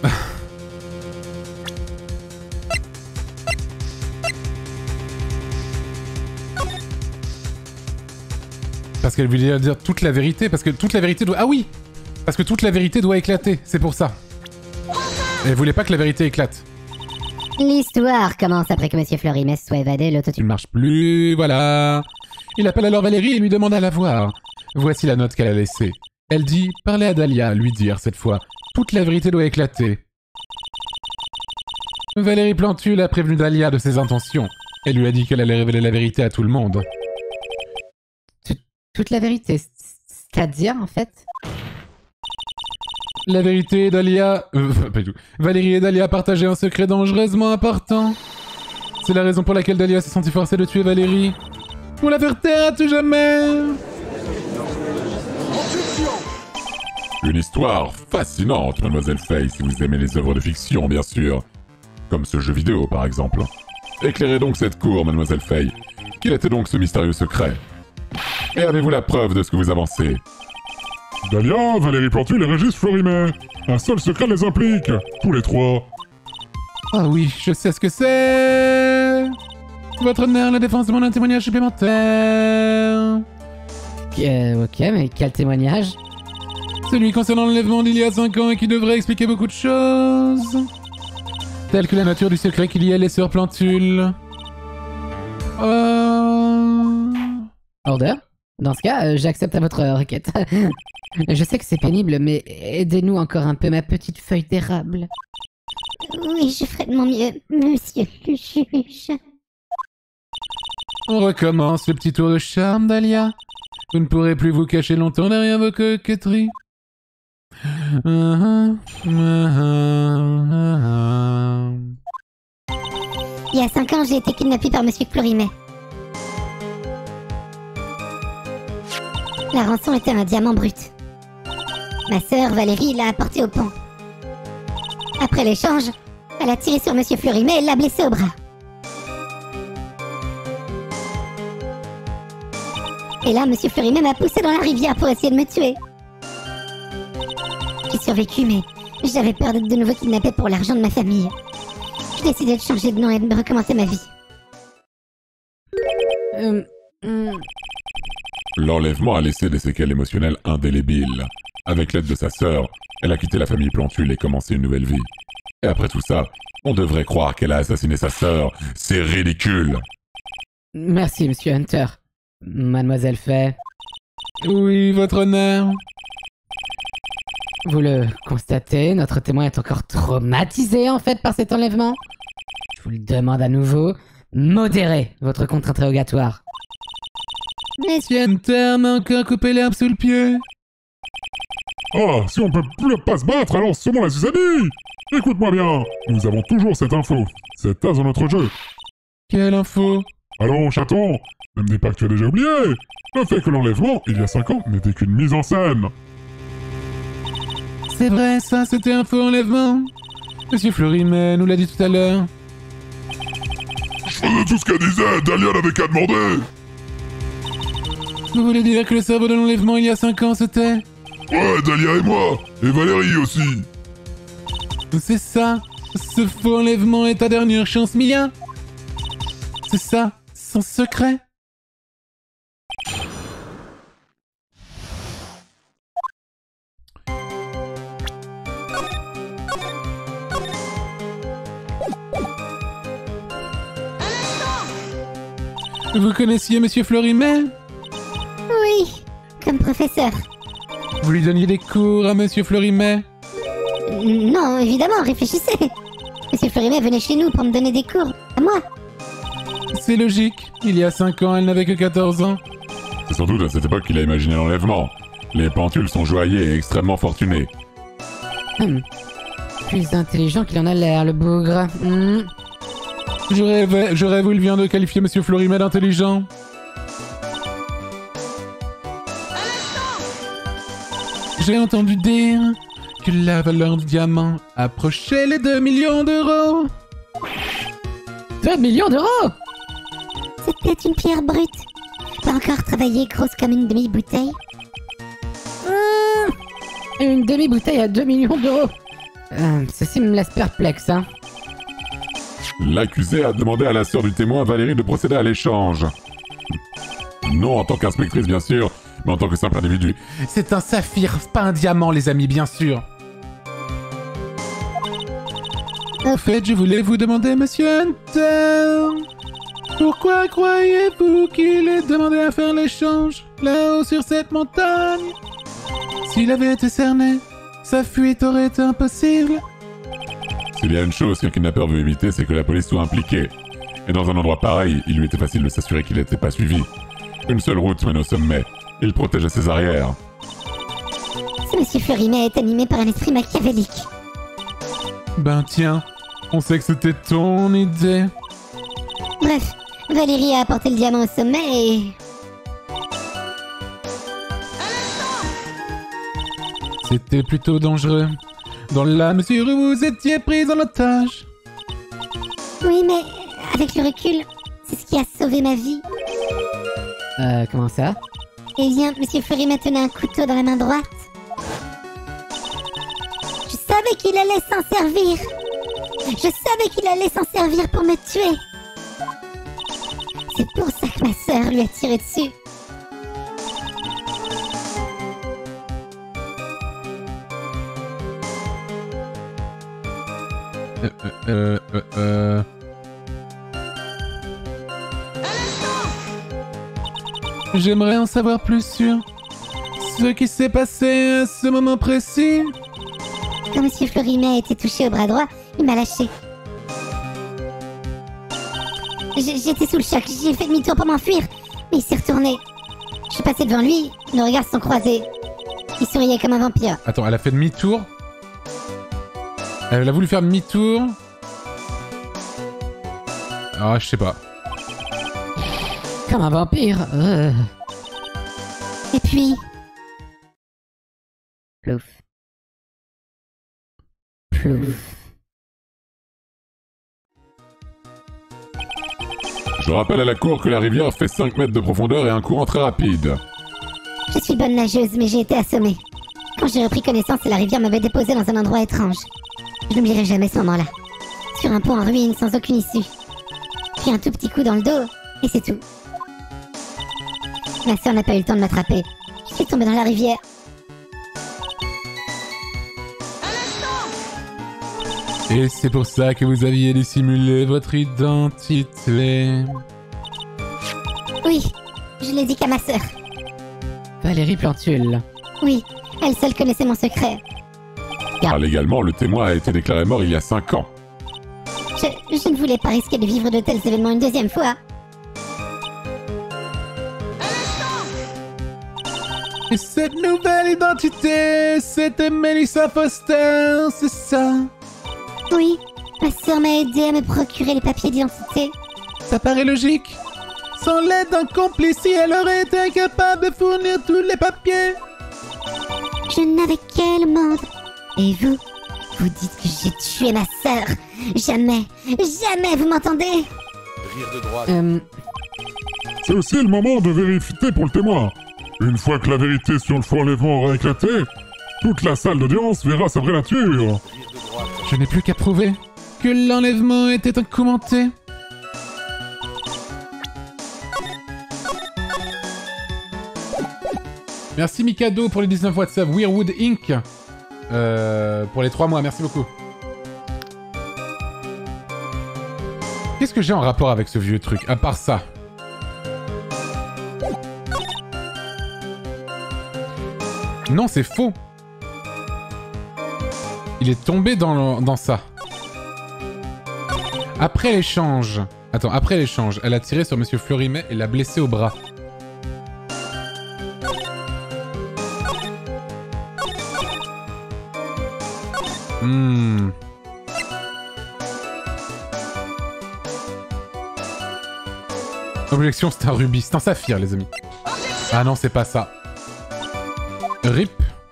Parce qu'elle voulait dire toute la vérité, parce que toute la vérité doit... Ah oui! Parce que toute la vérité doit éclater, c'est pour ça. Et elle voulait pas que la vérité éclate. L'histoire commence après que Monsieur Florimès soit évadé, Il l'autotune. ne marche plus, voilà. Il appelle alors Valérie et lui demande à la voir. Voici la note qu'elle a laissée. Elle dit « Parlez à Dahlia, lui dire cette fois. Toute la vérité doit éclater. » Valérie Plantule a prévenu Dahlia de ses intentions. Elle lui a dit qu'elle allait révéler la vérité à tout le monde. Toute la vérité, c'est-à-dire, en fait? La vérité, Dahlia... pas du tout. Valérie et Dahlia partageaient un secret dangereusement important. C'est la raison pour laquelle Dahlia s'est sentie forcée de tuer Valérie. Pour la faire taire à tout jamais. Une histoire fascinante, Mademoiselle Faye, si vous aimez les œuvres de fiction, bien sûr. Comme ce jeu vidéo, par exemple. Éclairez donc cette cour, Mademoiselle Faye. Quel était donc ce mystérieux secret? Et avez-vous la preuve de ce que vous avancez? Dahlia, Valérie Plantule et Régis Florimet. Un seul secret les implique. Tous les trois. Ah oui, je sais ce que c'est. Votre honneur, la défense demande un témoignage supplémentaire. Ok, mais quel témoignage? Celui concernant l'enlèvement d'il y a 5 ans et qui devrait expliquer beaucoup de choses. Telles que la nature du secret qu'il y a les sœurs Plantule. Order? Dans ce cas, j'accepte à votre requête. Je sais que c'est pénible, mais aidez-nous encore un peu, ma petite feuille d'érable. Oui, je ferai de mon mieux, monsieur le juge. On recommence le petit tour de charme, Dahlia. Vous ne pourrez plus vous cacher longtemps derrière vos coquetteries. Il y a 5 ans, j'ai été kidnappée par monsieur Florimet. La rançon était un diamant brut. Ma sœur Valérie l'a apporté au pont. Après l'échange, elle a tiré sur monsieur Florimet et l'a blessé au bras. Et là, monsieur Florimet m'a poussé dans la rivière pour essayer de me tuer. J'ai survécu, mais j'avais peur d'être de nouveau kidnappée pour l'argent de ma famille. J'ai décidé de changer de nom et de recommencer ma vie. L'enlèvement a laissé des séquelles émotionnelles indélébiles. Avec l'aide de sa sœur, elle a quitté la famille Plantule et commencé une nouvelle vie. Et après tout ça, on devrait croire qu'elle a assassiné sa sœur. C'est ridicule. Merci, monsieur Hunter. Mademoiselle Faye, Oui, votre honneur. vous le constatez, notre témoin est encore traumatisé en fait par cet enlèvement. Je vous le demande à nouveau, modérez votre contre-interrogatoire. Monsieur Hunter m'a encore coupé l'herbe sous le pied. Ah, si on peut plus pas se battre, alors saumons la zizanie. Écoute-moi bien, nous avons toujours cette info. C'est as dans notre jeu. Quelle info? Allons, chaton, ne me dis pas que tu as déjà oublié. Le fait que l'enlèvement, il y a 5 ans, n'était qu'une mise en scène. C'est vrai, ça, c'était un faux enlèvement. Monsieur Florimet nous l'a dit tout à l'heure. Je faisais tout ce qu'elle disait, Dahlia n'avait qu'à demander. Vous voulez dire que le cerveau de l'enlèvement il y a 5 ans, c'était... Ouais, Dahlia et moi, et Valérie aussi. C'est ça. Ce faux enlèvement est ta dernière chance, Mia. C'est ça, son secret. Vous connaissiez Monsieur Florimet? Oui, comme professeur. Vous lui donniez des cours à Monsieur Florimet? Non, évidemment, réfléchissez. Monsieur Florimet venait chez nous pour me donner des cours. À moi. C'est logique. Il y a 5 ans, elle n'avait que 14 ans. C'est surtout à cette époque qu'il a imaginé l'enlèvement. Les pentules sont joailliers et extrêmement fortunés. Plus intelligent qu'il en a l'air, le bougre. Je rêve où il vient de qualifier Monsieur Florimet d'intelligent. J'ai entendu dire que la valeur du diamant approchait les 2 millions d'euros. 2 millions d'euros? C'était une pierre brute. Pas encore travaillée, grosse comme une demi-bouteille. Une demi-bouteille à 2 millions d'euros. Ceci me laisse perplexe, hein. L'accusé a demandé à la sœur du témoin, Valérie, de procéder à l'échange. Non en tant qu'inspectrice, bien sûr, mais en tant que simple individu. C'est un saphir, pas un diamant, les amis, bien sûr. En fait, je voulais vous demander, Monsieur Hunter, pourquoi croyez-vous qu'il ait demandé à faire l'échange, là-haut sur cette montagne? S'il avait été cerné, sa fuite aurait été impossible. S'il y a une chose qu'un kidnappeur veut éviter, c'est que la police soit impliquée. Et dans un endroit pareil, il lui était facile de s'assurer qu'il n'était pas suivi. Une seule route mène au sommet. Il protégeait ses arrières. Ce monsieur Florimet est animé par un esprit machiavélique. Ben tiens, on sait que c'était ton idée. Bref, Valérie a apporté le diamant au sommet et... C'était plutôt dangereux. Dans la mesure où vous étiez prise en otage. Oui, mais avec le recul, c'est ce qui a sauvé ma vie. Comment ça? Eh bien, monsieur Florimet tenait un couteau dans la main droite. Je savais qu'il allait s'en servir. Je savais qu'il allait s'en servir pour me tuer. C'est pour ça que ma sœur lui a tiré dessus. J'aimerais en savoir plus sur ce qui s'est passé à ce moment précis. Quand monsieur Florimet a été touché au bras droit, il m'a lâché. J'étais sous le choc, j'ai fait demi-tour pour m'enfuir, mais il s'est retourné. Je suis passé devant lui, nos regards se sont croisés. Il souriait comme un vampire. Attends, elle a fait demi-tour? Elle a voulu faire demi-tour? Ah, je sais pas. Comme un vampire. Et puis... Plouf. Plouf. Je rappelle à la cour que la rivière fait 5 mètres de profondeur et un courant très rapide. Je suis bonne nageuse, mais j'ai été assommée. Quand j'ai repris connaissance, la rivière m'avait déposée dans un endroit étrange. Je n'oublierai jamais ce moment-là. Sur un pont en ruine, sans aucune issue. Puis un tout petit coup dans le dos, et c'est tout. Ma sœur n'a pas eu le temps de m'attraper. Je suis tombée dans la rivière. Et c'est pour ça que vous aviez dissimulé votre identité. Oui, je l'ai dit qu'à ma sœur. Valérie Plantule. Oui, elle seule connaissait mon secret. Car légalement, le témoin a été déclaré mort il y a 5 ans. Je ne voulais pas risquer de vivre de tels événements une deuxième fois. Et cette nouvelle identité, c'était Melissa Foster, c'est ça? Oui, ma sœur m'a aidé à me procurer les papiers d'identité. Ça paraît logique. Sans l'aide d'un complice, elle aurait été incapable de fournir tous les papiers. Je n'avais qu'elle, monde. Et vous dites que j'ai tué ma sœur. Jamais, jamais, vous m'entendez? C'est aussi le moment de vérité pour le témoin. Une fois que la vérité sur le faux enlèvement aura éclaté, toute la salle d'audience verra sa vraie nature. Je n'ai plus qu'à prouver que l'enlèvement était un coup monté. Merci Mikado pour les 19 WhatsApp. Weirwood Inc. Pour les 3 mois, merci beaucoup. Qu'est-ce que j'ai en rapport avec ce vieux truc, à part ça? Non, c'est faux. Il est tombé dans ça. Après l'échange... Attends, après l'échange, elle a tiré sur Monsieur Florimet et l'a blessé au bras. Objection, c'est un rubis. C'est un saphir, les amis. Ah non, c'est pas ça. RIP.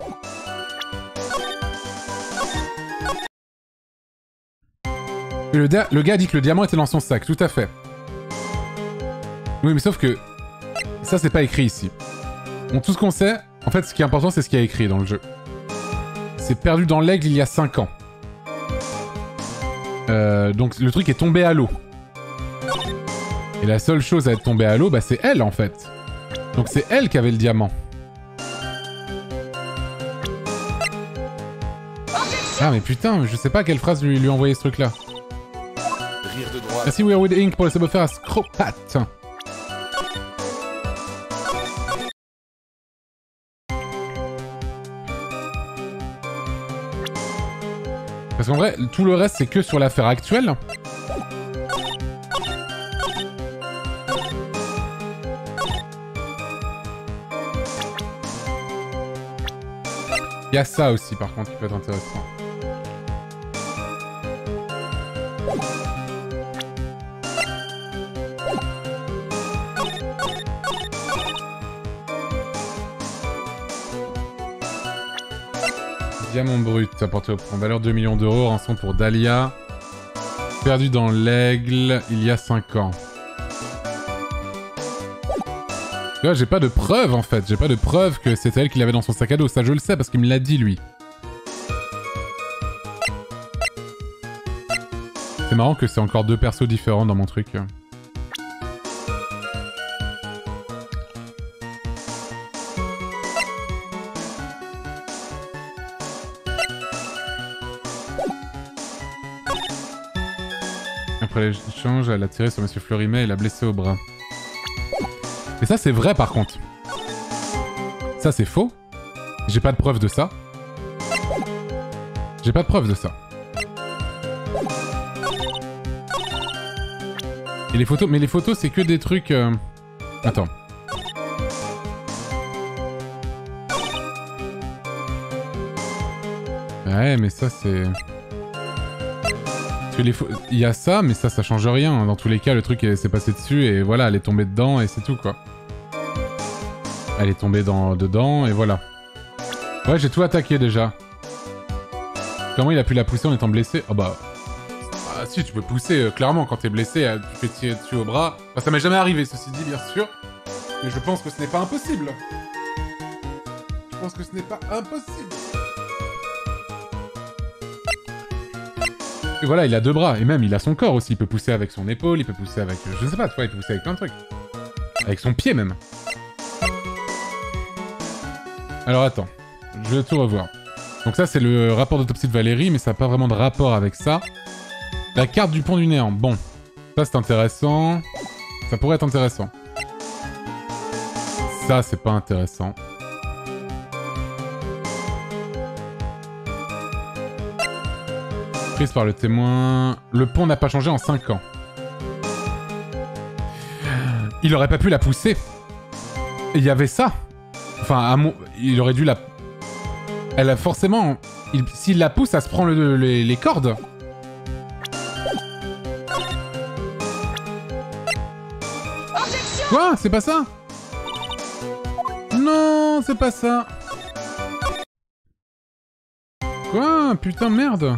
Le gars a dit que le diamant était dans son sac, tout à fait. Oui, mais sauf que... Ça, c'est pas écrit ici. Bon, tout ce qu'on sait, en fait, ce qui est important, c'est ce qu'il y a écrit dans le jeu. C'est perdu dans l'aigle il y a 5 ans. Donc, le truc est tombé à l'eau. Et la seule chose à être tombée à l'eau, bah, c'est elle, en fait. Donc, c'est elle qui avait le diamant. Ah, mais putain, je sais pas quelle phrase lui envoyer ce truc-là. Merci Weirwood Inc. pour le sub offert à Scropat. Parce qu'en vrai, tout le reste, c'est que sur l'affaire actuelle. Il y a ça aussi, par contre, qui peut être intéressant. Diamant brut, apporté au prix. Valeur 2 millions d'euros, rançon pour Dahlia. Perdu dans l'aigle il y a 5 ans. Là, j'ai pas de preuve en fait. J'ai pas de preuve que c'était elle qui l'avait dans son sac à dos. Ça, je le sais parce qu'il me l'a dit lui. C'est marrant que c'est encore 2 persos différents dans mon truc. Après l'échange, elle a tiré sur Monsieur Florimet et l'a blessé au bras. Mais ça, c'est vrai, par contre. Ça, c'est faux. J'ai pas de preuve de ça. J'ai pas de preuve de ça. Et les photos... Mais les photos, c'est que des trucs... Attends. Ouais, mais ça, c'est... Il y a ça, mais ça change rien. Dans tous les cas, le truc s'est passé dessus et voilà, elle est tombée dedans et c'est tout, quoi. Elle est tombée dedans et voilà. Ouais, j'ai tout attaqué déjà. Comment il a pu la pousser en étant blessé? Oh bah... Ah si, tu peux pousser, clairement, quand t'es blessé, tu fais tirer dessus au bras. Enfin, ça m'est jamais arrivé, ceci dit, bien sûr. Mais je pense que ce n'est pas impossible. Je pense que ce n'est pas impossible. Et voilà, il a 2 bras, et même il a son corps aussi, il peut pousser avec son épaule, il peut pousser avec... Je ne sais pas, tu vois, il peut pousser avec plein de trucs. Avec son pied même. Alors attends, je vais tout revoir. Donc ça c'est le rapport d'autopsie de Valérie, mais ça n'a pas vraiment de rapport avec ça. La carte du pont du néant, bon. Ça c'est intéressant. Ça pourrait être intéressant. Ça c'est pas intéressant. Prise par le témoin. Le pont n'a pas changé en 5 ans. Il aurait pas pu la pousser. Il y avait ça. Enfin, il aurait dû la... Elle a forcément... S'il la pousse, ça se prend les cordes. Quoi? C'est pas ça? Non, c'est pas ça. Quoi? Putain, merde.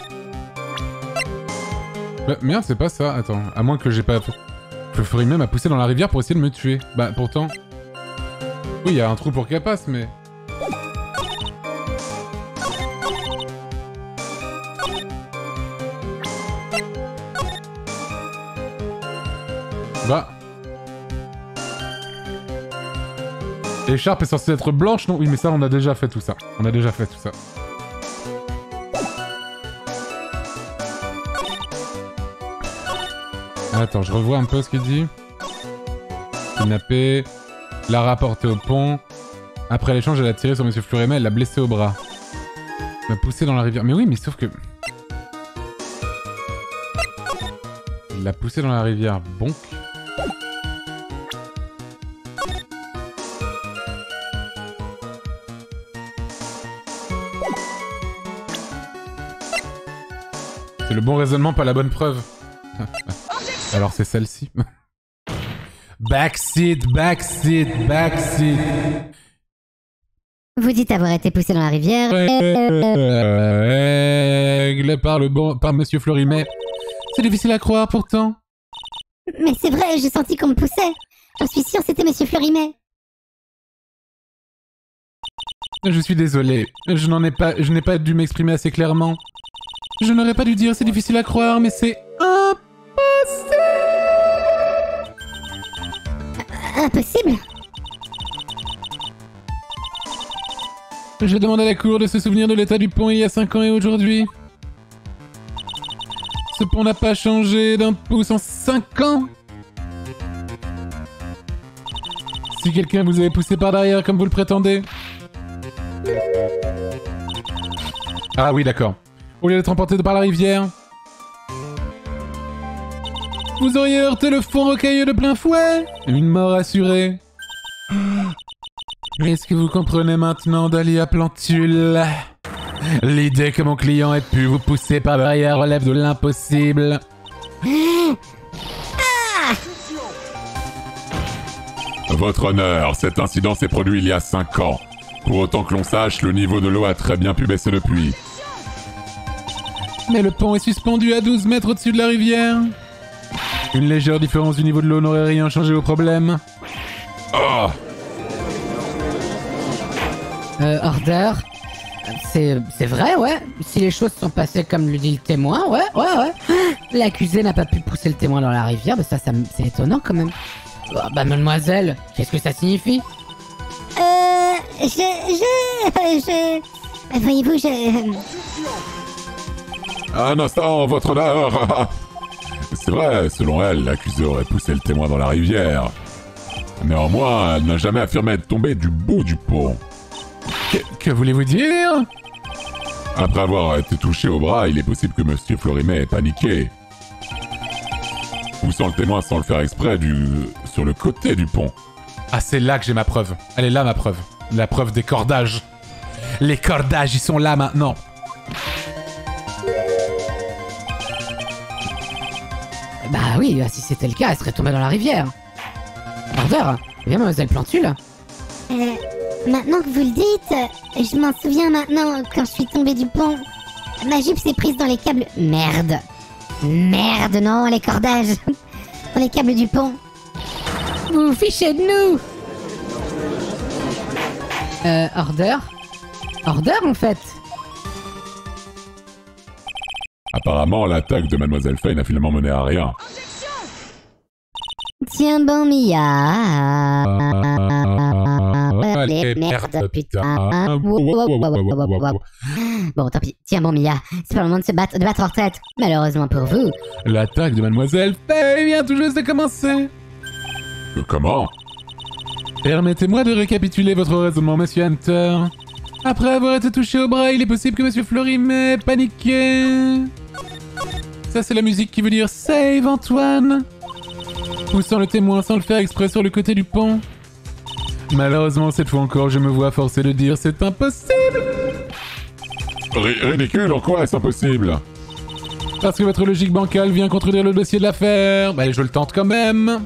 Bah, merde, c'est pas ça. Attends, à moins que j'ai pas... Le Florimet m'a poussé dans la rivière pour essayer de me tuer. Bah, pourtant... Oui, il y a un trou pour qu'elle passe, mais... Bah... L'écharpe est censée être blanche, non? Oui, mais ça, on a déjà fait tout ça. On a déjà fait tout ça. Attends, je revois un peu ce qu'il dit. Kidnappé. La rapporter au pont. Après l'échange, elle a tiré sur Monsieur Fleury-May, elle l'a blessé au bras. Elle l'a poussé dans la rivière. Mais oui, mais sauf que... Il l'a poussé dans la rivière. Bon. C'est le bon raisonnement, pas la bonne preuve. Alors c'est celle-ci. Backseat, backseat, backseat. Vous dites avoir été poussé dans la rivière. Règle par Monsieur Fleury-May. C'est difficile à croire pourtant. Mais c'est vrai, j'ai senti qu'on me poussait. J'en suis sûre, c'était Monsieur Fleury-May. Je suis désolé. Je n'ai pas dû m'exprimer assez clairement. Je n'aurais pas dû dire c'est difficile à croire, mais c'est impossible. Impossible? Je demande à la cour de se souvenir de l'état du pont il y a 5 ans et aujourd'hui. Ce pont n'a pas changé d'un pouce en 5 ans. Si quelqu'un vous avait poussé par derrière comme vous le prétendez. Ah oui, d'accord. Au lieu d'être emporté par la rivière, vous auriez heurté le fond rocailleux de plein fouet. Une mort assurée. Est-ce que vous comprenez maintenant, Dahlia Plantule? L'idée que mon client ait pu vous pousser par derrière relève de l'impossible. Votre honneur, cet incident s'est produit il y a 5 ans. Pour autant que l'on sache, le niveau de l'eau a très bien pu baisser depuis. Mais le pont est suspendu à 12 mètres au-dessus de la rivière. Une légère différence du niveau de l'eau n'aurait rien changé au problème. Oh! Order. C'est vrai, ouais. Si les choses sont passées comme le dit le témoin, ouais. L'accusé n'a pas pu pousser le témoin dans la rivière, mais ça c'est étonnant quand même. Oh, bah mademoiselle, qu'est-ce que ça signifie? Voyez-vous, je... Un instant, votre honneur! C'est vrai, selon elle, l'accusé aurait poussé le témoin dans la rivière. Néanmoins, elle n'a jamais affirmé être tombée du bout du pont. Que voulez-vous dire? Après avoir été touché au bras, il est possible que Monsieur Fleury-May ait paniqué. Poussant le témoin sans le faire exprès sur le côté du pont. Ah, c'est là que j'ai ma preuve. Elle est là, ma preuve. La preuve des cordages. Les cordages, ils sont là maintenant. Bah oui, si c'était le cas, elle serait tombée dans la rivière. Order, bien mademoiselle Plantule. Maintenant que vous le dites, je m'en souviens maintenant, quand je suis tombée du pont, ma jupe s'est prise dans les câbles... Merde, non, les cordages. Dans les câbles du pont. Vous vous fichez de nous. Order en fait. Apparemment, l'attaque de Mademoiselle Faye n'a finalement mené à rien. Tiens bon, Mia. Merde, putain. Bon, tant pis. Tiens bon, Mia. C'est pas le moment de battre en retraite. Malheureusement pour vous. L'attaque de Mademoiselle Faye vient tout juste de commencer. Comment? Permettez-moi de récapituler votre raisonnement, Monsieur Hunter. Après avoir été touché au bras, il est possible que Monsieur Fleury-May ait paniqué. Ça, c'est la musique qui veut dire « Save Antoine !» Poussant le témoin sans le faire exprès sur le côté du pont. Malheureusement, cette fois encore, je me vois forcé de dire « C'est impossible !» Ridicule, en quoi est-ce impossible? Parce que votre logique bancale vient contredire le dossier de l'affaire. Bah, je le tente quand même.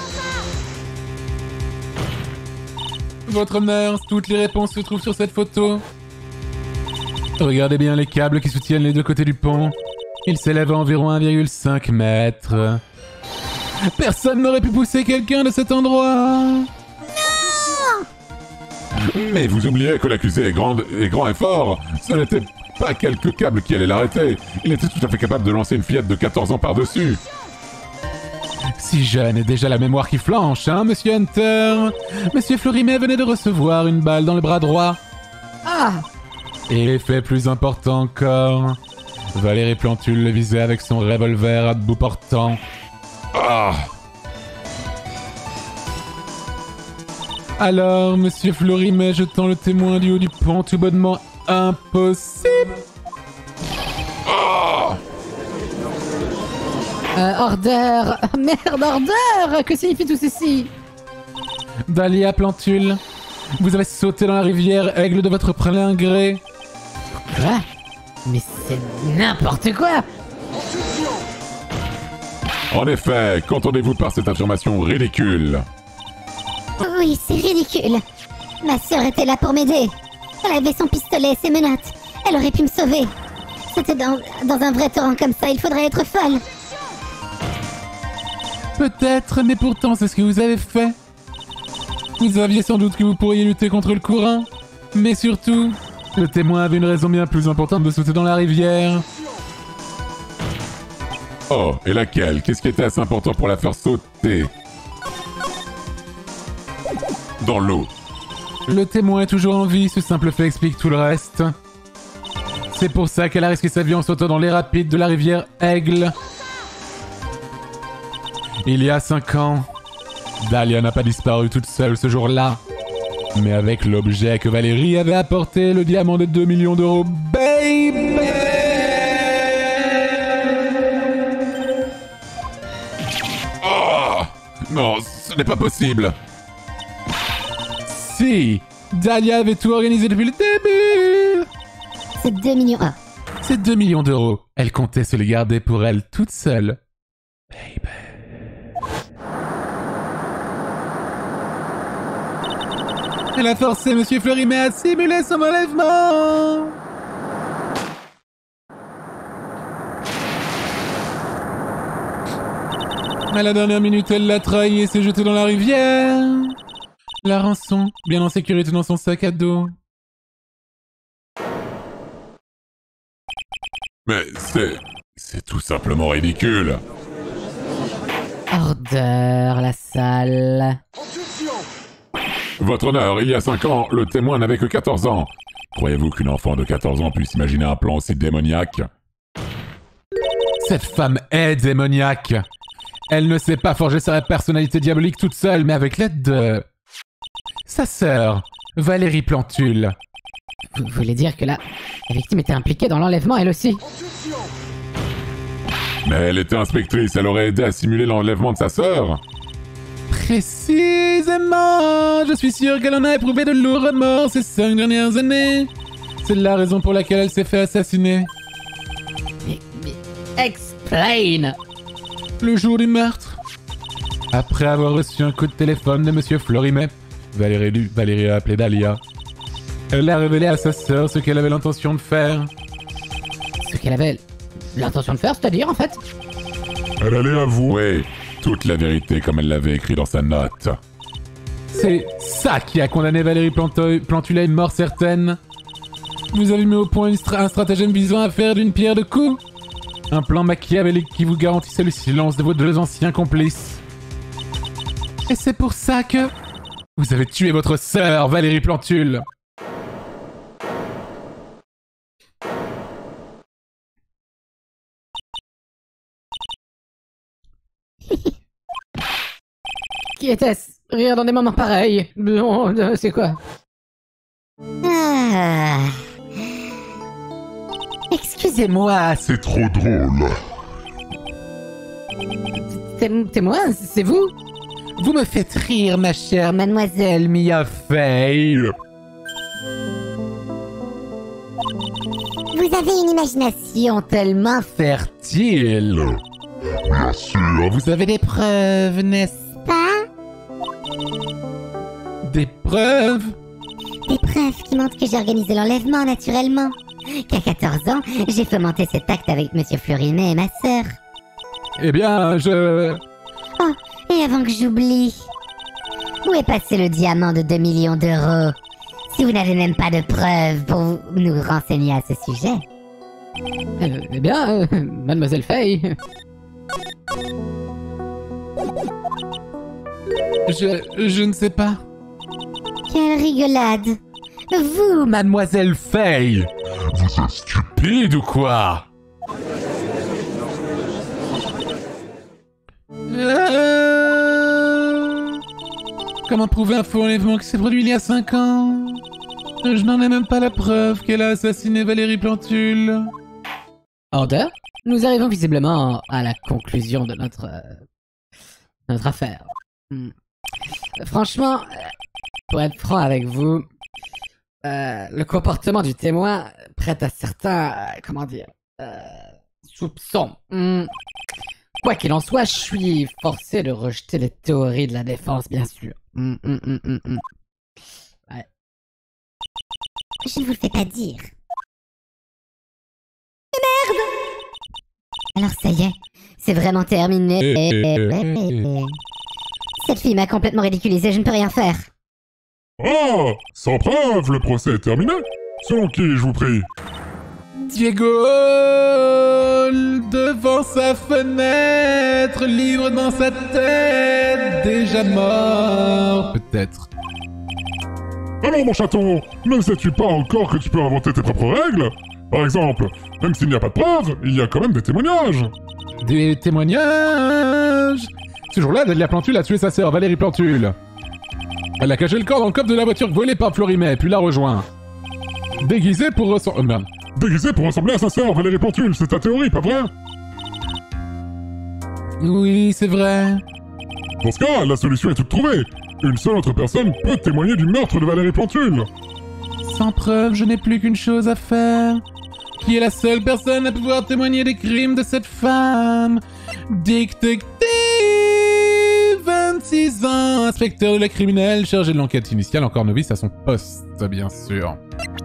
Votre honneur, toutes les réponses se trouvent sur cette photo. Regardez bien les câbles qui soutiennent les deux côtés du pont. Ils s'élèvent à environ 1,5 mètres. Personne n'aurait pu pousser quelqu'un de cet endroit. Mais vous oubliez que l'accusé est grand et fort. Ce n'était pas quelques câbles qui allaient l'arrêter. Il était tout à fait capable de lancer une fillette de 14 ans par-dessus. Si jeune et déjà la mémoire qui flanche, hein, Monsieur Hunter? Monsieur Fleury-May venait de recevoir une balle dans le bras droit. Ah! Et fait plus important encore, Valérie Plantule le visait avec son revolver à bout portant. Ah! Alors, monsieur Florimet jetant le témoin du haut du pont, tout bonnement impossible. Order. Merde, order. Que signifie tout ceci? Dahlia Plantule, vous avez sauté dans la rivière Aigle de votre plein gré. Quoi? Mais c'est n'importe quoi. En effet, qu'entendez-vous par cette affirmation ridicule? Oui, c'est ridicule. Ma sœur était là pour m'aider. Elle avait son pistolet et ses menottes. Elle aurait pu me sauver. C'était dans un vrai torrent comme ça, il faudrait être folle. Peut-être, mais pourtant c'est ce que vous avez fait. Vous aviez sans doute que vous pourriez lutter contre le courant. Mais surtout, le témoin avait une raison bien plus importante de sauter dans la rivière. Oh, et laquelle? Qu'est-ce qui était assez important pour la faire sauter dans l'eau? Le témoin est toujours en vie, ce simple fait explique tout le reste. C'est pour ça qu'elle a risqué sa vie en sautant dans les rapides de la rivière Aigle. Il y a 5 ans, Dahlia n'a pas disparu toute seule ce jour-là, mais avec l'objet que Valérie avait apporté, le diamant de 2 millions d'euros. Baby! Oh non, ce n'est pas possible. Si, Dahlia avait tout organisé depuis le début. C'est 2 millions. Ah. Ces 2 millions d'euros, elle comptait se les garder pour elle toute seule. Baby. Elle a forcé Monsieur Florimet à simuler son enlèvement. À la dernière minute, elle l'a trahi et s'est jetée dans la rivière. La rançon, bien en sécurité dans son sac à dos. Mais c'est tout simplement ridicule. Order, la salle. Votre honneur, il y a 5 ans, le témoin n'avait que 14 ans. Croyez-vous qu'une enfant de 14 ans puisse imaginer un plan aussi démoniaque? Cette femme est démoniaque. Elle ne sait pas forger sa personnalité diabolique toute seule, mais avec l'aide de... sa sœur, Valérie Plantule. Vous voulez dire que la victime était impliquée dans l'enlèvement elle aussi? Mais elle était inspectrice, elle aurait aidé à simuler l'enlèvement de sa sœur. Précisément, je suis sûr qu'elle en a éprouvé de lourds remords ces 5 dernières années. C'est la raison pour laquelle elle s'est fait assassiner. Mais explain. Le jour du meurtre. Après avoir reçu un coup de téléphone de Monsieur Florimet, Valérie a appelé Dahlia. Elle a révélé à sa sœur ce qu'elle avait l'intention de faire. Ce qu'elle avait l'intention de faire, c'est-à-dire en fait? Elle allait avouer. Oui, toute la vérité comme elle l'avait écrit dans sa note. C'est ça qui a condamné Valérie Plantule à une mort certaine. Vous avez mis au point un stratagème visant à faire d'une pierre deux coups. Un plan machiavélique qui vous garantissait le silence de vos 2 anciens complices. Et c'est pour ça que... vous avez tué votre sœur, Valérie Plantule. Qui était-ce? Rire dans des moments pareils. Bon, c'est quoi? Ah. Excusez-moi, C'est trop drôle. Témoin, c'est vous? vous me faites rire, ma chère mademoiselle Mia Fey. Vous avez une imagination Tellement fertile. Bien sûr. Vous avez des preuves, n'est-ce pas? Des preuves? Des preuves qui montrent que j'ai organisé l'enlèvement naturellement. Qu'à 14 ans, j'ai fomenté cet acte avec Monsieur Florimet et ma sœur. Eh bien, je... Oh, et avant que j'oublie, où est passé le diamant de 2 millions d'euros? Si vous n'avez même pas de preuves pour nous renseigner à ce sujet. Eh bien, mademoiselle Fay. Je ne sais pas. Quelle rigolade! Vous, Mademoiselle Fay. Vous êtes stupide ou quoi? Comment prouver un faux enlèvement qui s'est produit il y a 5 ans? Je n'en ai même pas la preuve qu'elle a assassiné Valérie Plantule. Order, nous arrivons visiblement à la conclusion de notre affaire. Franchement, pour être franc avec vous, le comportement du témoin prête à certains, soupçons. Quoi qu'il en soit, je suis forcé de rejeter les théories de la défense, bien sûr. Ouais. Je ne vous le fais pas dire. Merde! Alors ça y est, c'est vraiment terminé. Cette fille m'a complètement ridiculisé, je ne peux rien faire. Ah! Sans preuve, le procès est terminé. Selon qui, je vous prie? Diego, devant sa fenêtre, libre dans sa tête, déjà mort, peut-être. Alors mon chaton, ne sais-tu pas encore que tu peux inventer tes propres règles? Par exemple, même s'il n'y a pas de preuves, il y a quand même des témoignages. Des témoignages. Ce jour-là, Dalia Plantule a tué sa sœur, Valérie Plantule. Elle a caché le corps dans le coffre de la voiture volée par Florimet, puis l'a rejoint. Déguisée pour ressembler... merde. Déguisé pour ressembler à sa sœur, Valérie Plantule, c'est ta théorie, pas vrai? Oui, c'est vrai. Dans ce cas, la solution est toute trouvée. Une seule autre personne peut témoigner du meurtre de Valérie Plantule. Sans preuve, je n'ai plus qu'une chose à faire. Qui est la seule personne à pouvoir témoigner des crimes de cette femme? Détective, 26 ans, inspecteur de la criminelle, chargé de l'enquête initiale, encore novice à son poste, bien sûr.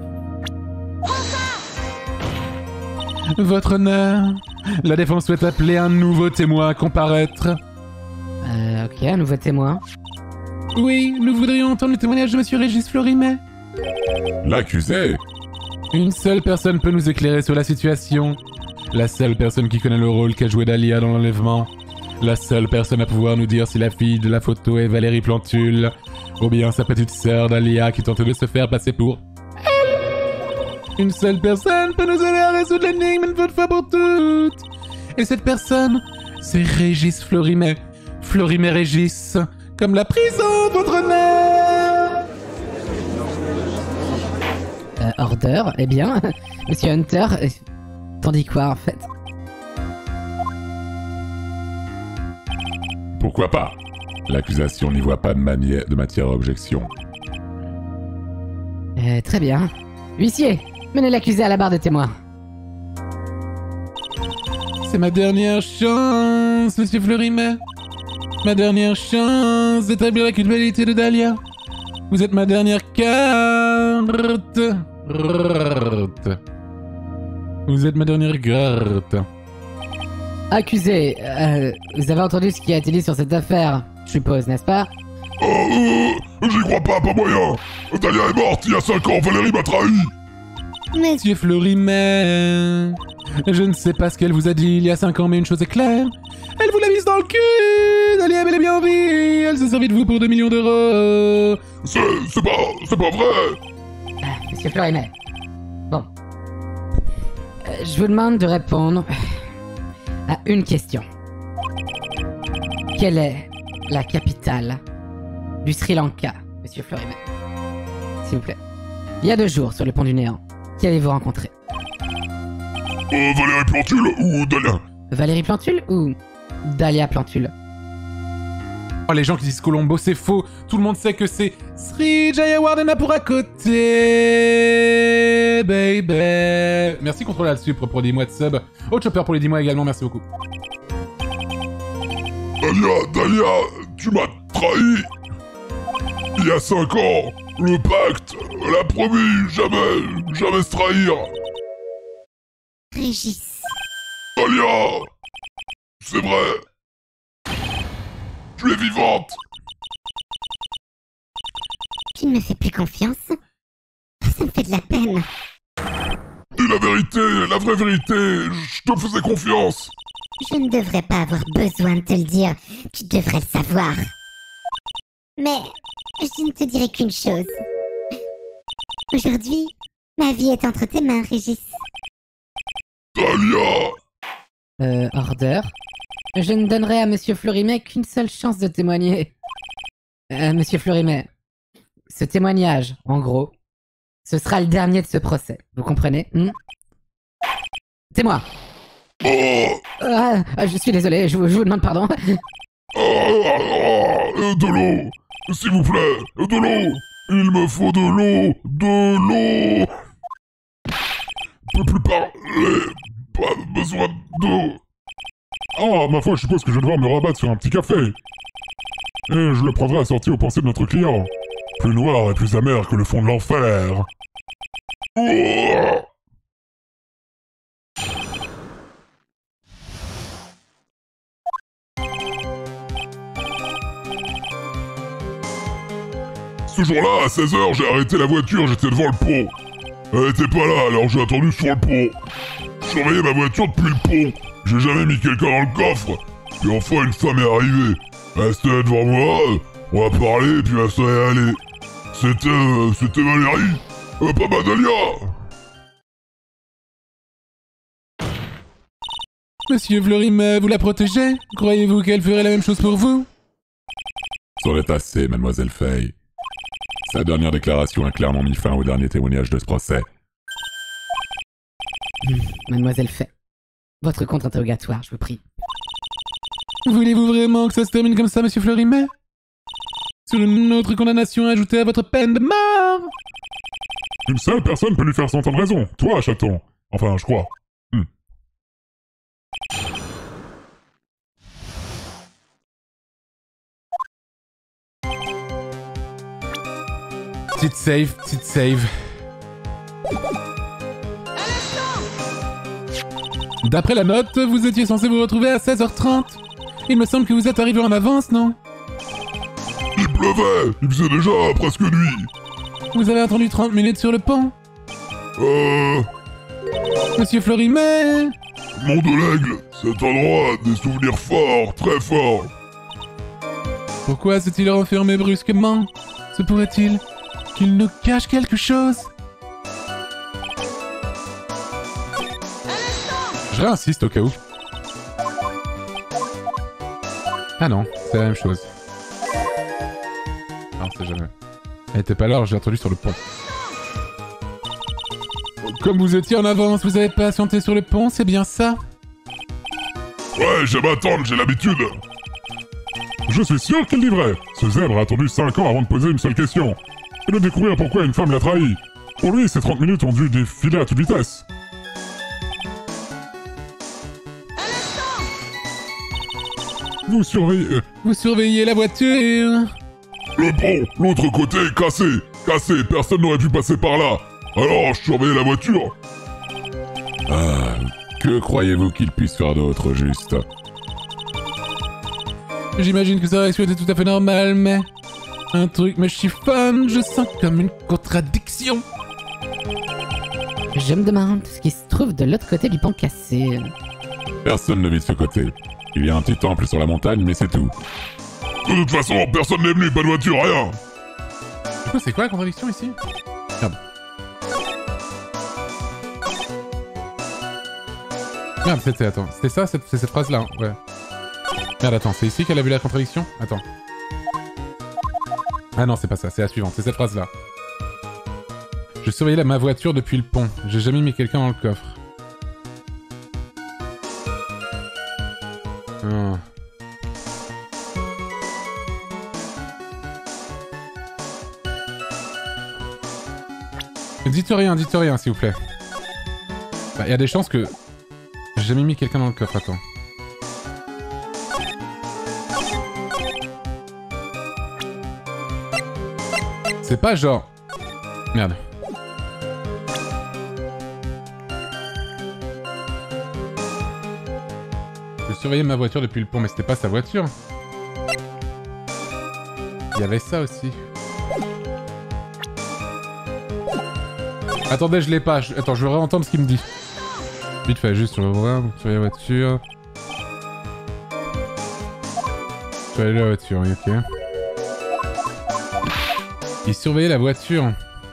Votre honneur, la défense souhaite appeler un nouveau témoin à comparaître. Ok, un nouveau témoin. Oui, nous voudrions entendre le témoignage de Monsieur Régis Florimet. L'accusé? Une seule personne peut nous éclairer sur la situation. La seule personne qui connaît le rôle qu'a joué Dalia dans l'enlèvement. La seule personne à pouvoir nous dire si la fille de la photo est Valérie Plantule, ou bien sa petite sœur Dalia qui tente de se faire passer pour elle. Une seule personne peut nous aider à résoudre l'énigme une bonne fois pour toutes. Et cette personne, c'est Régis Florimet. Florimet Régis, comme la prison, votre honneur. Order, eh bien, Monsieur Hunter, t'en dis quoi en fait? Pourquoi pas? L'accusation n'y voit pas de matière à objection. Très bien. Huissier, menez l'accusé à la barre des témoins. C'est ma dernière chance, Monsieur Florimet. Ma dernière chance d'établir la culpabilité de Dalia. Vous êtes ma dernière carte. Vous êtes ma dernière carte. Accusé, vous avez entendu ce qui a été dit sur cette affaire, je suppose, n'est-ce pas? J'y crois pas moyen. Dalia est morte il y a 5 ans, Valérie m'a trahi. Monsieur Florimet, je ne sais pas ce qu'elle vous a dit il y a 5 ans, mais une chose est claire. Elle vous l'a mise dans le cul. Dalia, elle est bien en vie. Elle s'est servie de vous pour 2 millions d'euros. C'est pas vrai. Monsieur Florimet. Bon. Je vous demande de répondre à une question. Quelle est la capitale du Sri Lanka, Monsieur Florimet? S'il vous plaît. Il y a 2 jours, sur le pont du Néant. Qui avez-vous rencontré? Valérie Plantule ou Dalia? Valérie Plantule ou Dalia Plantule? Oh, les gens qui disent Colombo, c'est faux. Tout le monde sait que c'est Sri Jayawardena pour à côté, baby. Merci Contrôle Alt Supre pour les mois de sub. Oh, Chopper pour les 10 mois également, merci beaucoup. Dalia, tu m'as trahi. Il y a 5 ans, le pacte, elle a promis jamais se trahir. Régis. Dalia, c'est vrai. Tu es vivante. Tu ne me fais plus confiance? Ça me fait de la peine. Dis la vérité, la vraie vérité, je te faisais confiance. Je ne devrais pas avoir besoin de te le dire. Tu devrais le savoir. Mais je ne te dirai qu'une chose. Aujourd'hui, ma vie est entre tes mains, Régis. Dalia. Order. Je ne donnerai à Monsieur Florimet qu'une seule chance de témoigner. Monsieur Florimet, ce témoignage, en gros, ce sera le dernier de ce procès. Vous comprenez? C'est moi. Je suis désolé, je vous demande pardon. De l'eau, s'il vous plaît, de l'eau. Il me faut de l'eau, de l'eau. Je peux plus parler, pas besoin d'eau. Ah, ma foi, je suppose que je vais devoir me rabattre sur un petit café. Et je le prendrai assorti aux pensées de notre client. Plus noir et plus amer que le fond de l'enfer. Ce jour-là, à 16h, j'ai arrêté la voiture, j'étais devant le pont. Elle était pas là, alors j'ai attendu sur le pont. Je surveillais ma voiture depuis le pont. J'ai jamais mis quelqu'un dans le coffre. Puis enfin, une femme est arrivée. Elle se tenait devant moi, on a parlé, puis elle s'en est allée. C'était Valérie, pas Madalia. Monsieur Florimet, vous la protégez? Croyez-vous qu'elle ferait la même chose pour vous? C'en est assez, mademoiselle Fay. Sa dernière déclaration a clairement mis fin au dernier témoignage de ce procès. Mademoiselle Fay, votre contre-interrogatoire, je vous prie. Voulez-vous vraiment que ça se termine comme ça, monsieur Florimet? Sur une autre condamnation ajoutée à votre peine de mort? Une seule personne peut lui faire s'entendre raison. Toi, chaton. Enfin, je crois. Petite save, petite save. D'après la note, vous étiez censé vous retrouver à 16h30. Il me semble que vous êtes arrivé en avance, non? Il pleuvait, il faisait déjà presque nuit. Vous avez attendu 30 minutes sur le pont? Monsieur Florimet? Mont de l'Aigle, cet endroit a des souvenirs forts, très forts. Pourquoi s'est-il renfermé brusquement? Se pourrait-il qu'il nous cache quelque chose? Je réinsiste au cas où. Ah non, c'est la même chose. Non, c'est jamais. Elle était pas là, alors j'ai attendu sur le pont. Comme vous étiez en avance, vous avez patienté sur le pont, c'est bien ça? Ouais, j'aime attendre, j'ai l'habitude. Je suis sûr qu'il dit vrai. Ce zèbre a attendu 5 ans avant de poser une seule question. Et de découvrir pourquoi une femme l'a trahi. Pour lui, ces 30 minutes ont dû défiler à toute vitesse. Vous surveillez la voiture. Le pont, l'autre côté est cassé. Cassé, personne n'aurait pu passer par là. Alors, je surveillais la voiture. Ah, que croyez-vous qu'il puisse faire d'autre, juste? J'imagine que sa réaction était tout à fait normale, mais... un truc me chiffonne, je sens comme une contradiction. Je me demande ce qui se trouve de l'autre côté du pont cassé. Personne ne vit de ce côté. Il y a un petit temple sur la montagne, mais c'est tout. De toute façon, personne n'est venu, pas de voiture, rien. Du coup, c'est quoi la contradiction ici? Merde. Merde, c'était ça, c'est cette phrase-là, hein. Ouais. Merde, attends, c'est ici qu'elle a vu la contradiction? Attends. Ah non, c'est pas ça, c'est la suivante, c'est cette phrase-là. Je surveillais ma voiture depuis le pont. J'ai jamais mis quelqu'un dans le coffre. Ah. Dites rien, s'il vous plaît. Bah, y a des chances que... j'ai jamais mis quelqu'un dans le coffre, attends. C'est pas genre... Merde. Je surveillais ma voiture depuis le pont, mais c'était pas sa voiture. Il y avait ça aussi. Attendez, je l'ai pas. Attends, je veux réentendre ce qu'il me dit. Vite fait, juste sur le voir, sur la voiture. Surveiller la voiture, oui, ok. Il surveillait la voiture.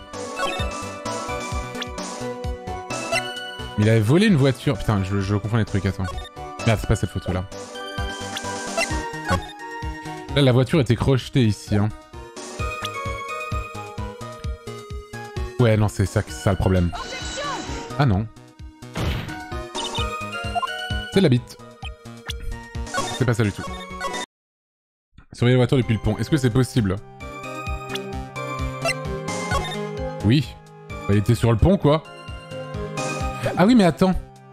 Il avait volé une voiture. Putain, je confonds les trucs, attends. Merde, c'est pas cette photo-là. Ouais. Là, la voiture était crochetée ici, hein. Ouais, non, c'est ça le problème. Ah non. C'est la bite. C'est pas ça du tout. Surveiller la voiture depuis le pont. Est-ce que c'est possible? Oui. Bah, il était sur le pont, quoi. Ah oui, mais attends.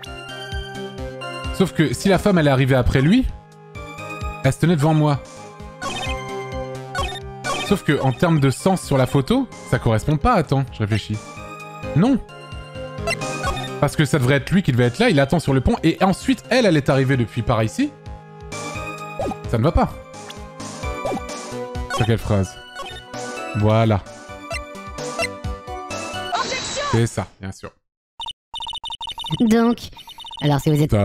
Sauf que si la femme, elle est arrivée après lui, elle se tenait devant moi. Sauf que, en termes de sens sur la photo, ça correspond pas. Attends, je réfléchis. Non. Parce que ça devrait être lui qui devait être là, il attend sur le pont, et ensuite, elle est arrivée depuis par ici. Ça ne va pas. Sur quelle phrase? Voilà. C'est ça, bien sûr. Donc, alors si vous êtes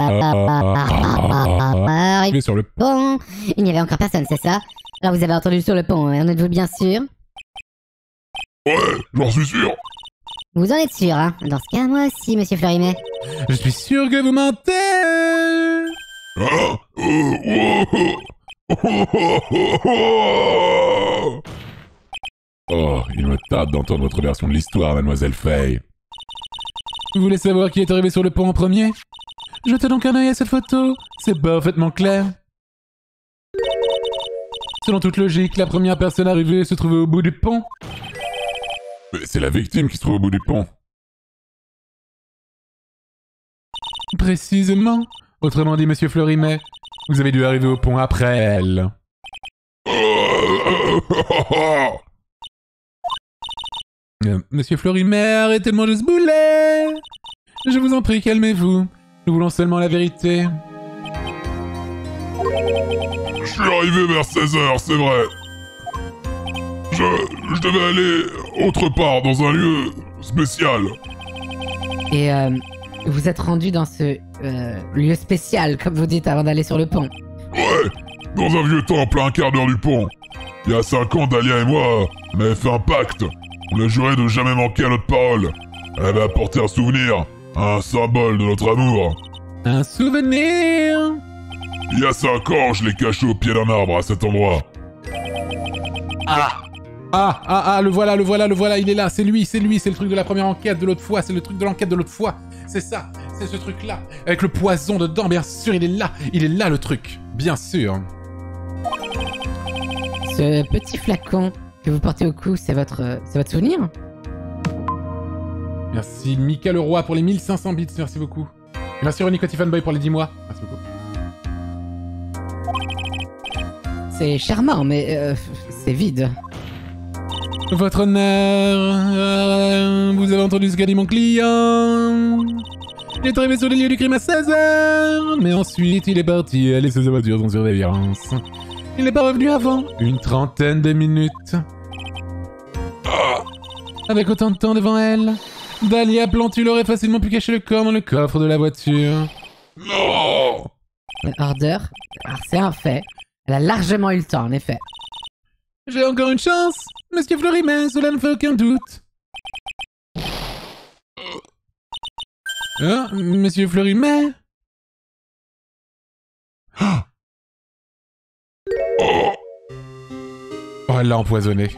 Arrivé sur le pont. pont, il n'y avait encore personne, c'est ça? Alors vous avez entendu sur le pont, en êtes-vous bien sûr? Ouais, j'en suis sûr. Vous en êtes sûr, hein? Dans ce cas, moi aussi, monsieur Florimet. Je suis sûr que vous mentez. Hein? Oh, il me tarde d'entendre votre version de l'histoire, mademoiselle Faye. Vous voulez savoir qui est arrivé sur le pont en premier? Jetez donc un œil à cette photo, c'est parfaitement clair. Selon toute logique, la première personne arrivée se trouvait au bout du pont. Mais c'est la victime qui se trouve au bout du pont. Précisément. Autrement dit, monsieur Florimet, vous avez dû arriver au pont après elle. Monsieur Florimet, arrêtez de manger ce boulet. Je vous en prie, calmez-vous. Nous voulons seulement la vérité. Je suis arrivé vers 16h, c'est vrai. Je devais aller autre part, dans un lieu spécial. Et vous êtes rendu dans ce lieu spécial, comme vous dites, avant d'aller sur le pont. Ouais, dans un vieux temple à un quart d'heure du pont. Il y a 5 ans, Dahlia et moi, on avait fait un pacte. On a juré de jamais manquer à notre parole. Elle avait apporté un souvenir, un symbole de notre amour. Un souvenir. Il y a 5 ans, je l'ai caché au pied d'un arbre à cet endroit. Le voilà, il est là, c'est lui, c'est le truc de la première enquête de l'autre fois, c'est le truc de l'enquête de l'autre fois, c'est ça, c'est ce truc-là, avec le poison dedans, bien sûr, il est là le truc, bien sûr. Ce petit flacon que vous portez au cou, c'est votre souvenir? Merci Mika Leroy pour les 1500 bits, merci beaucoup. Et merci Ronnie Fanboy pour les 10 mois, merci beaucoup. C'est charmant, mais c'est vide. Votre honneur, vous avez entendu ce qu'a dit mon client. Il est arrivé sur les lieux du crime à 16h, mais ensuite il est parti à laisser sa voiture sans surveillance. Il n'est pas revenu avant une 30aine de minutes. Avec autant de temps devant elle, Dahlia Plantule aurait facilement pu cacher le corps dans le coffre de la voiture. Non! Order, alors c'est un fait. Elle a largement eu le temps, en effet. J'ai encore une chance, monsieur Florimet, cela ne fait aucun doute. Hein, monsieur Florimet? Oh, elle l'a empoisonné.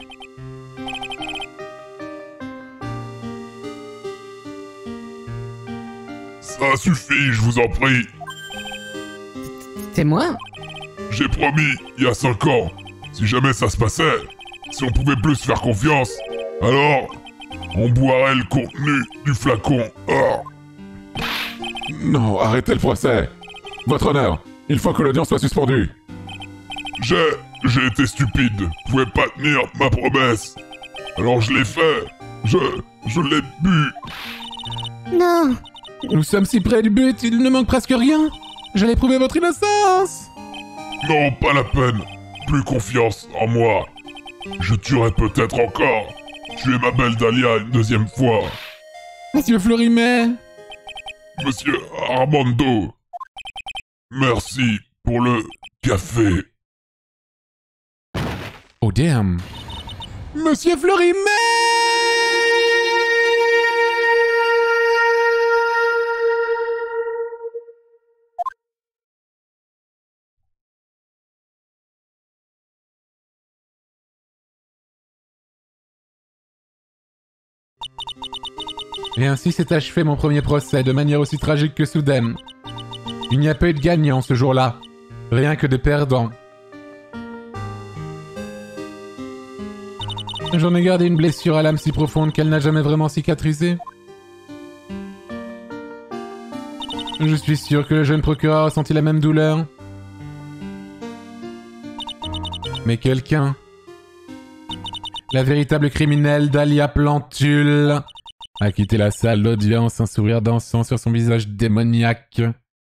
Ça suffit, je vous en prie. C'est moi? J'ai promis, il y a 5 ans, si jamais ça se passait, si on pouvait plus se faire confiance, alors on boirait le contenu du flacon. Oh. Non, arrêtez le procès. Votre honneur, il faut que l'audience soit suspendue. J'ai été stupide, je pouvais pas tenir ma promesse. Alors je l'ai fait, je l'ai bu. Non! Nous sommes si près du but, il ne manque presque rien. J'allais prouver votre innocence. Non, pas la peine, plus confiance en moi. Je tuerai peut-être encore. Tuer ma belle Dahlia une deuxième fois. Monsieur Florimet. Monsieur Armando, merci pour le café. Oh damn. Monsieur Florimet. Et ainsi s'est achevé mon premier procès de manière aussi tragique que soudaine. Il n'y a pas eu de gagnant ce jour-là. Rien que des perdants. J'en ai gardé une blessure à l'âme si profonde qu'elle n'a jamais vraiment cicatrisé. Je suis sûr que le jeune procureur a senti la même douleur. Mais quelqu'un... La véritable criminelle Dahlia Plantule a quitté la salle d'audience, un sourire dansant sur son visage démoniaque.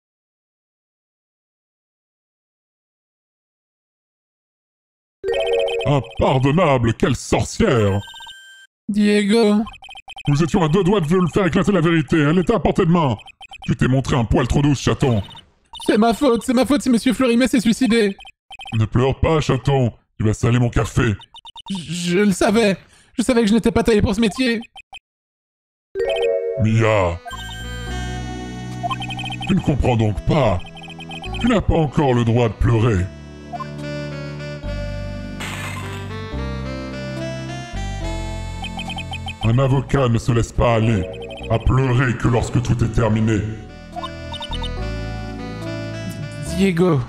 Impardonnable, quelle sorcière! Diego, Nous étions à deux doigts de le faire éclater la vérité, elle était à portée de main! Tu t'es montré un poil trop douce, chaton! c'est ma faute si Monsieur Florimet s'est suicidé. Ne pleure pas, chaton! Tu vas saler mon café! Je le savais. Je savais que je n'étais pas taillé pour ce métier. Mia! Tu ne comprends donc pas! Tu n'as pas encore le droit de pleurer! Un avocat ne se laisse pas aller à pleurer que lorsque tout est terminé. Diego.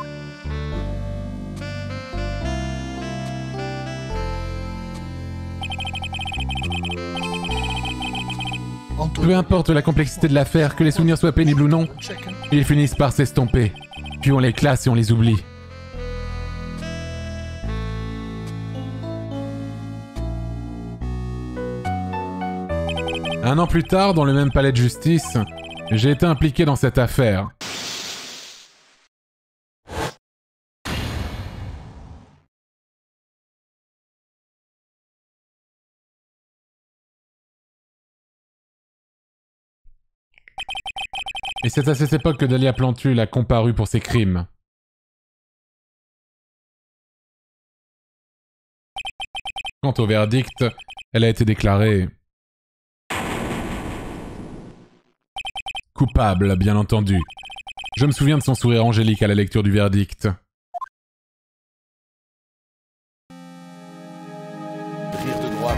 Peu importe la complexité de l'affaire, que les souvenirs soient pénibles ou non, ils finissent par s'estomper. Puis on les classe et on les oublie. Un an plus tard, dans le même palais de justice, j'ai été impliqué dans cette affaire. Et c'est à cette époque que Dahlia Plantule a comparu pour ses crimes. Quant au verdict, elle a été déclarée... coupable, bien entendu. Je me souviens de son sourire angélique à la lecture du verdict. Rire de droite.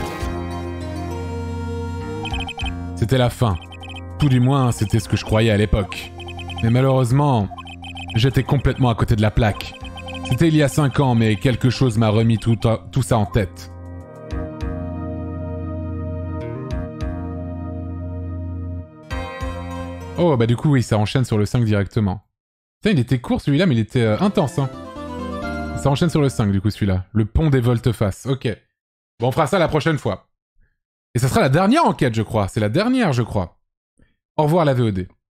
C'était la fin. Tout du moins, c'était ce que je croyais à l'époque. Mais malheureusement, j'étais complètement à côté de la plaque. C'était il y a 5 ans, mais quelque chose m'a remis tout ça en tête. Oh, bah du coup, oui, ça enchaîne sur le 5 directement. Putain, il était court celui-là, mais il était intense, hein. Ça enchaîne sur le 5, du coup, celui-là. Le pont des volte-face, ok. Bon, on fera ça la prochaine fois. Et ça sera la dernière enquête, je crois. C'est la dernière, je crois. Au revoir la VOD.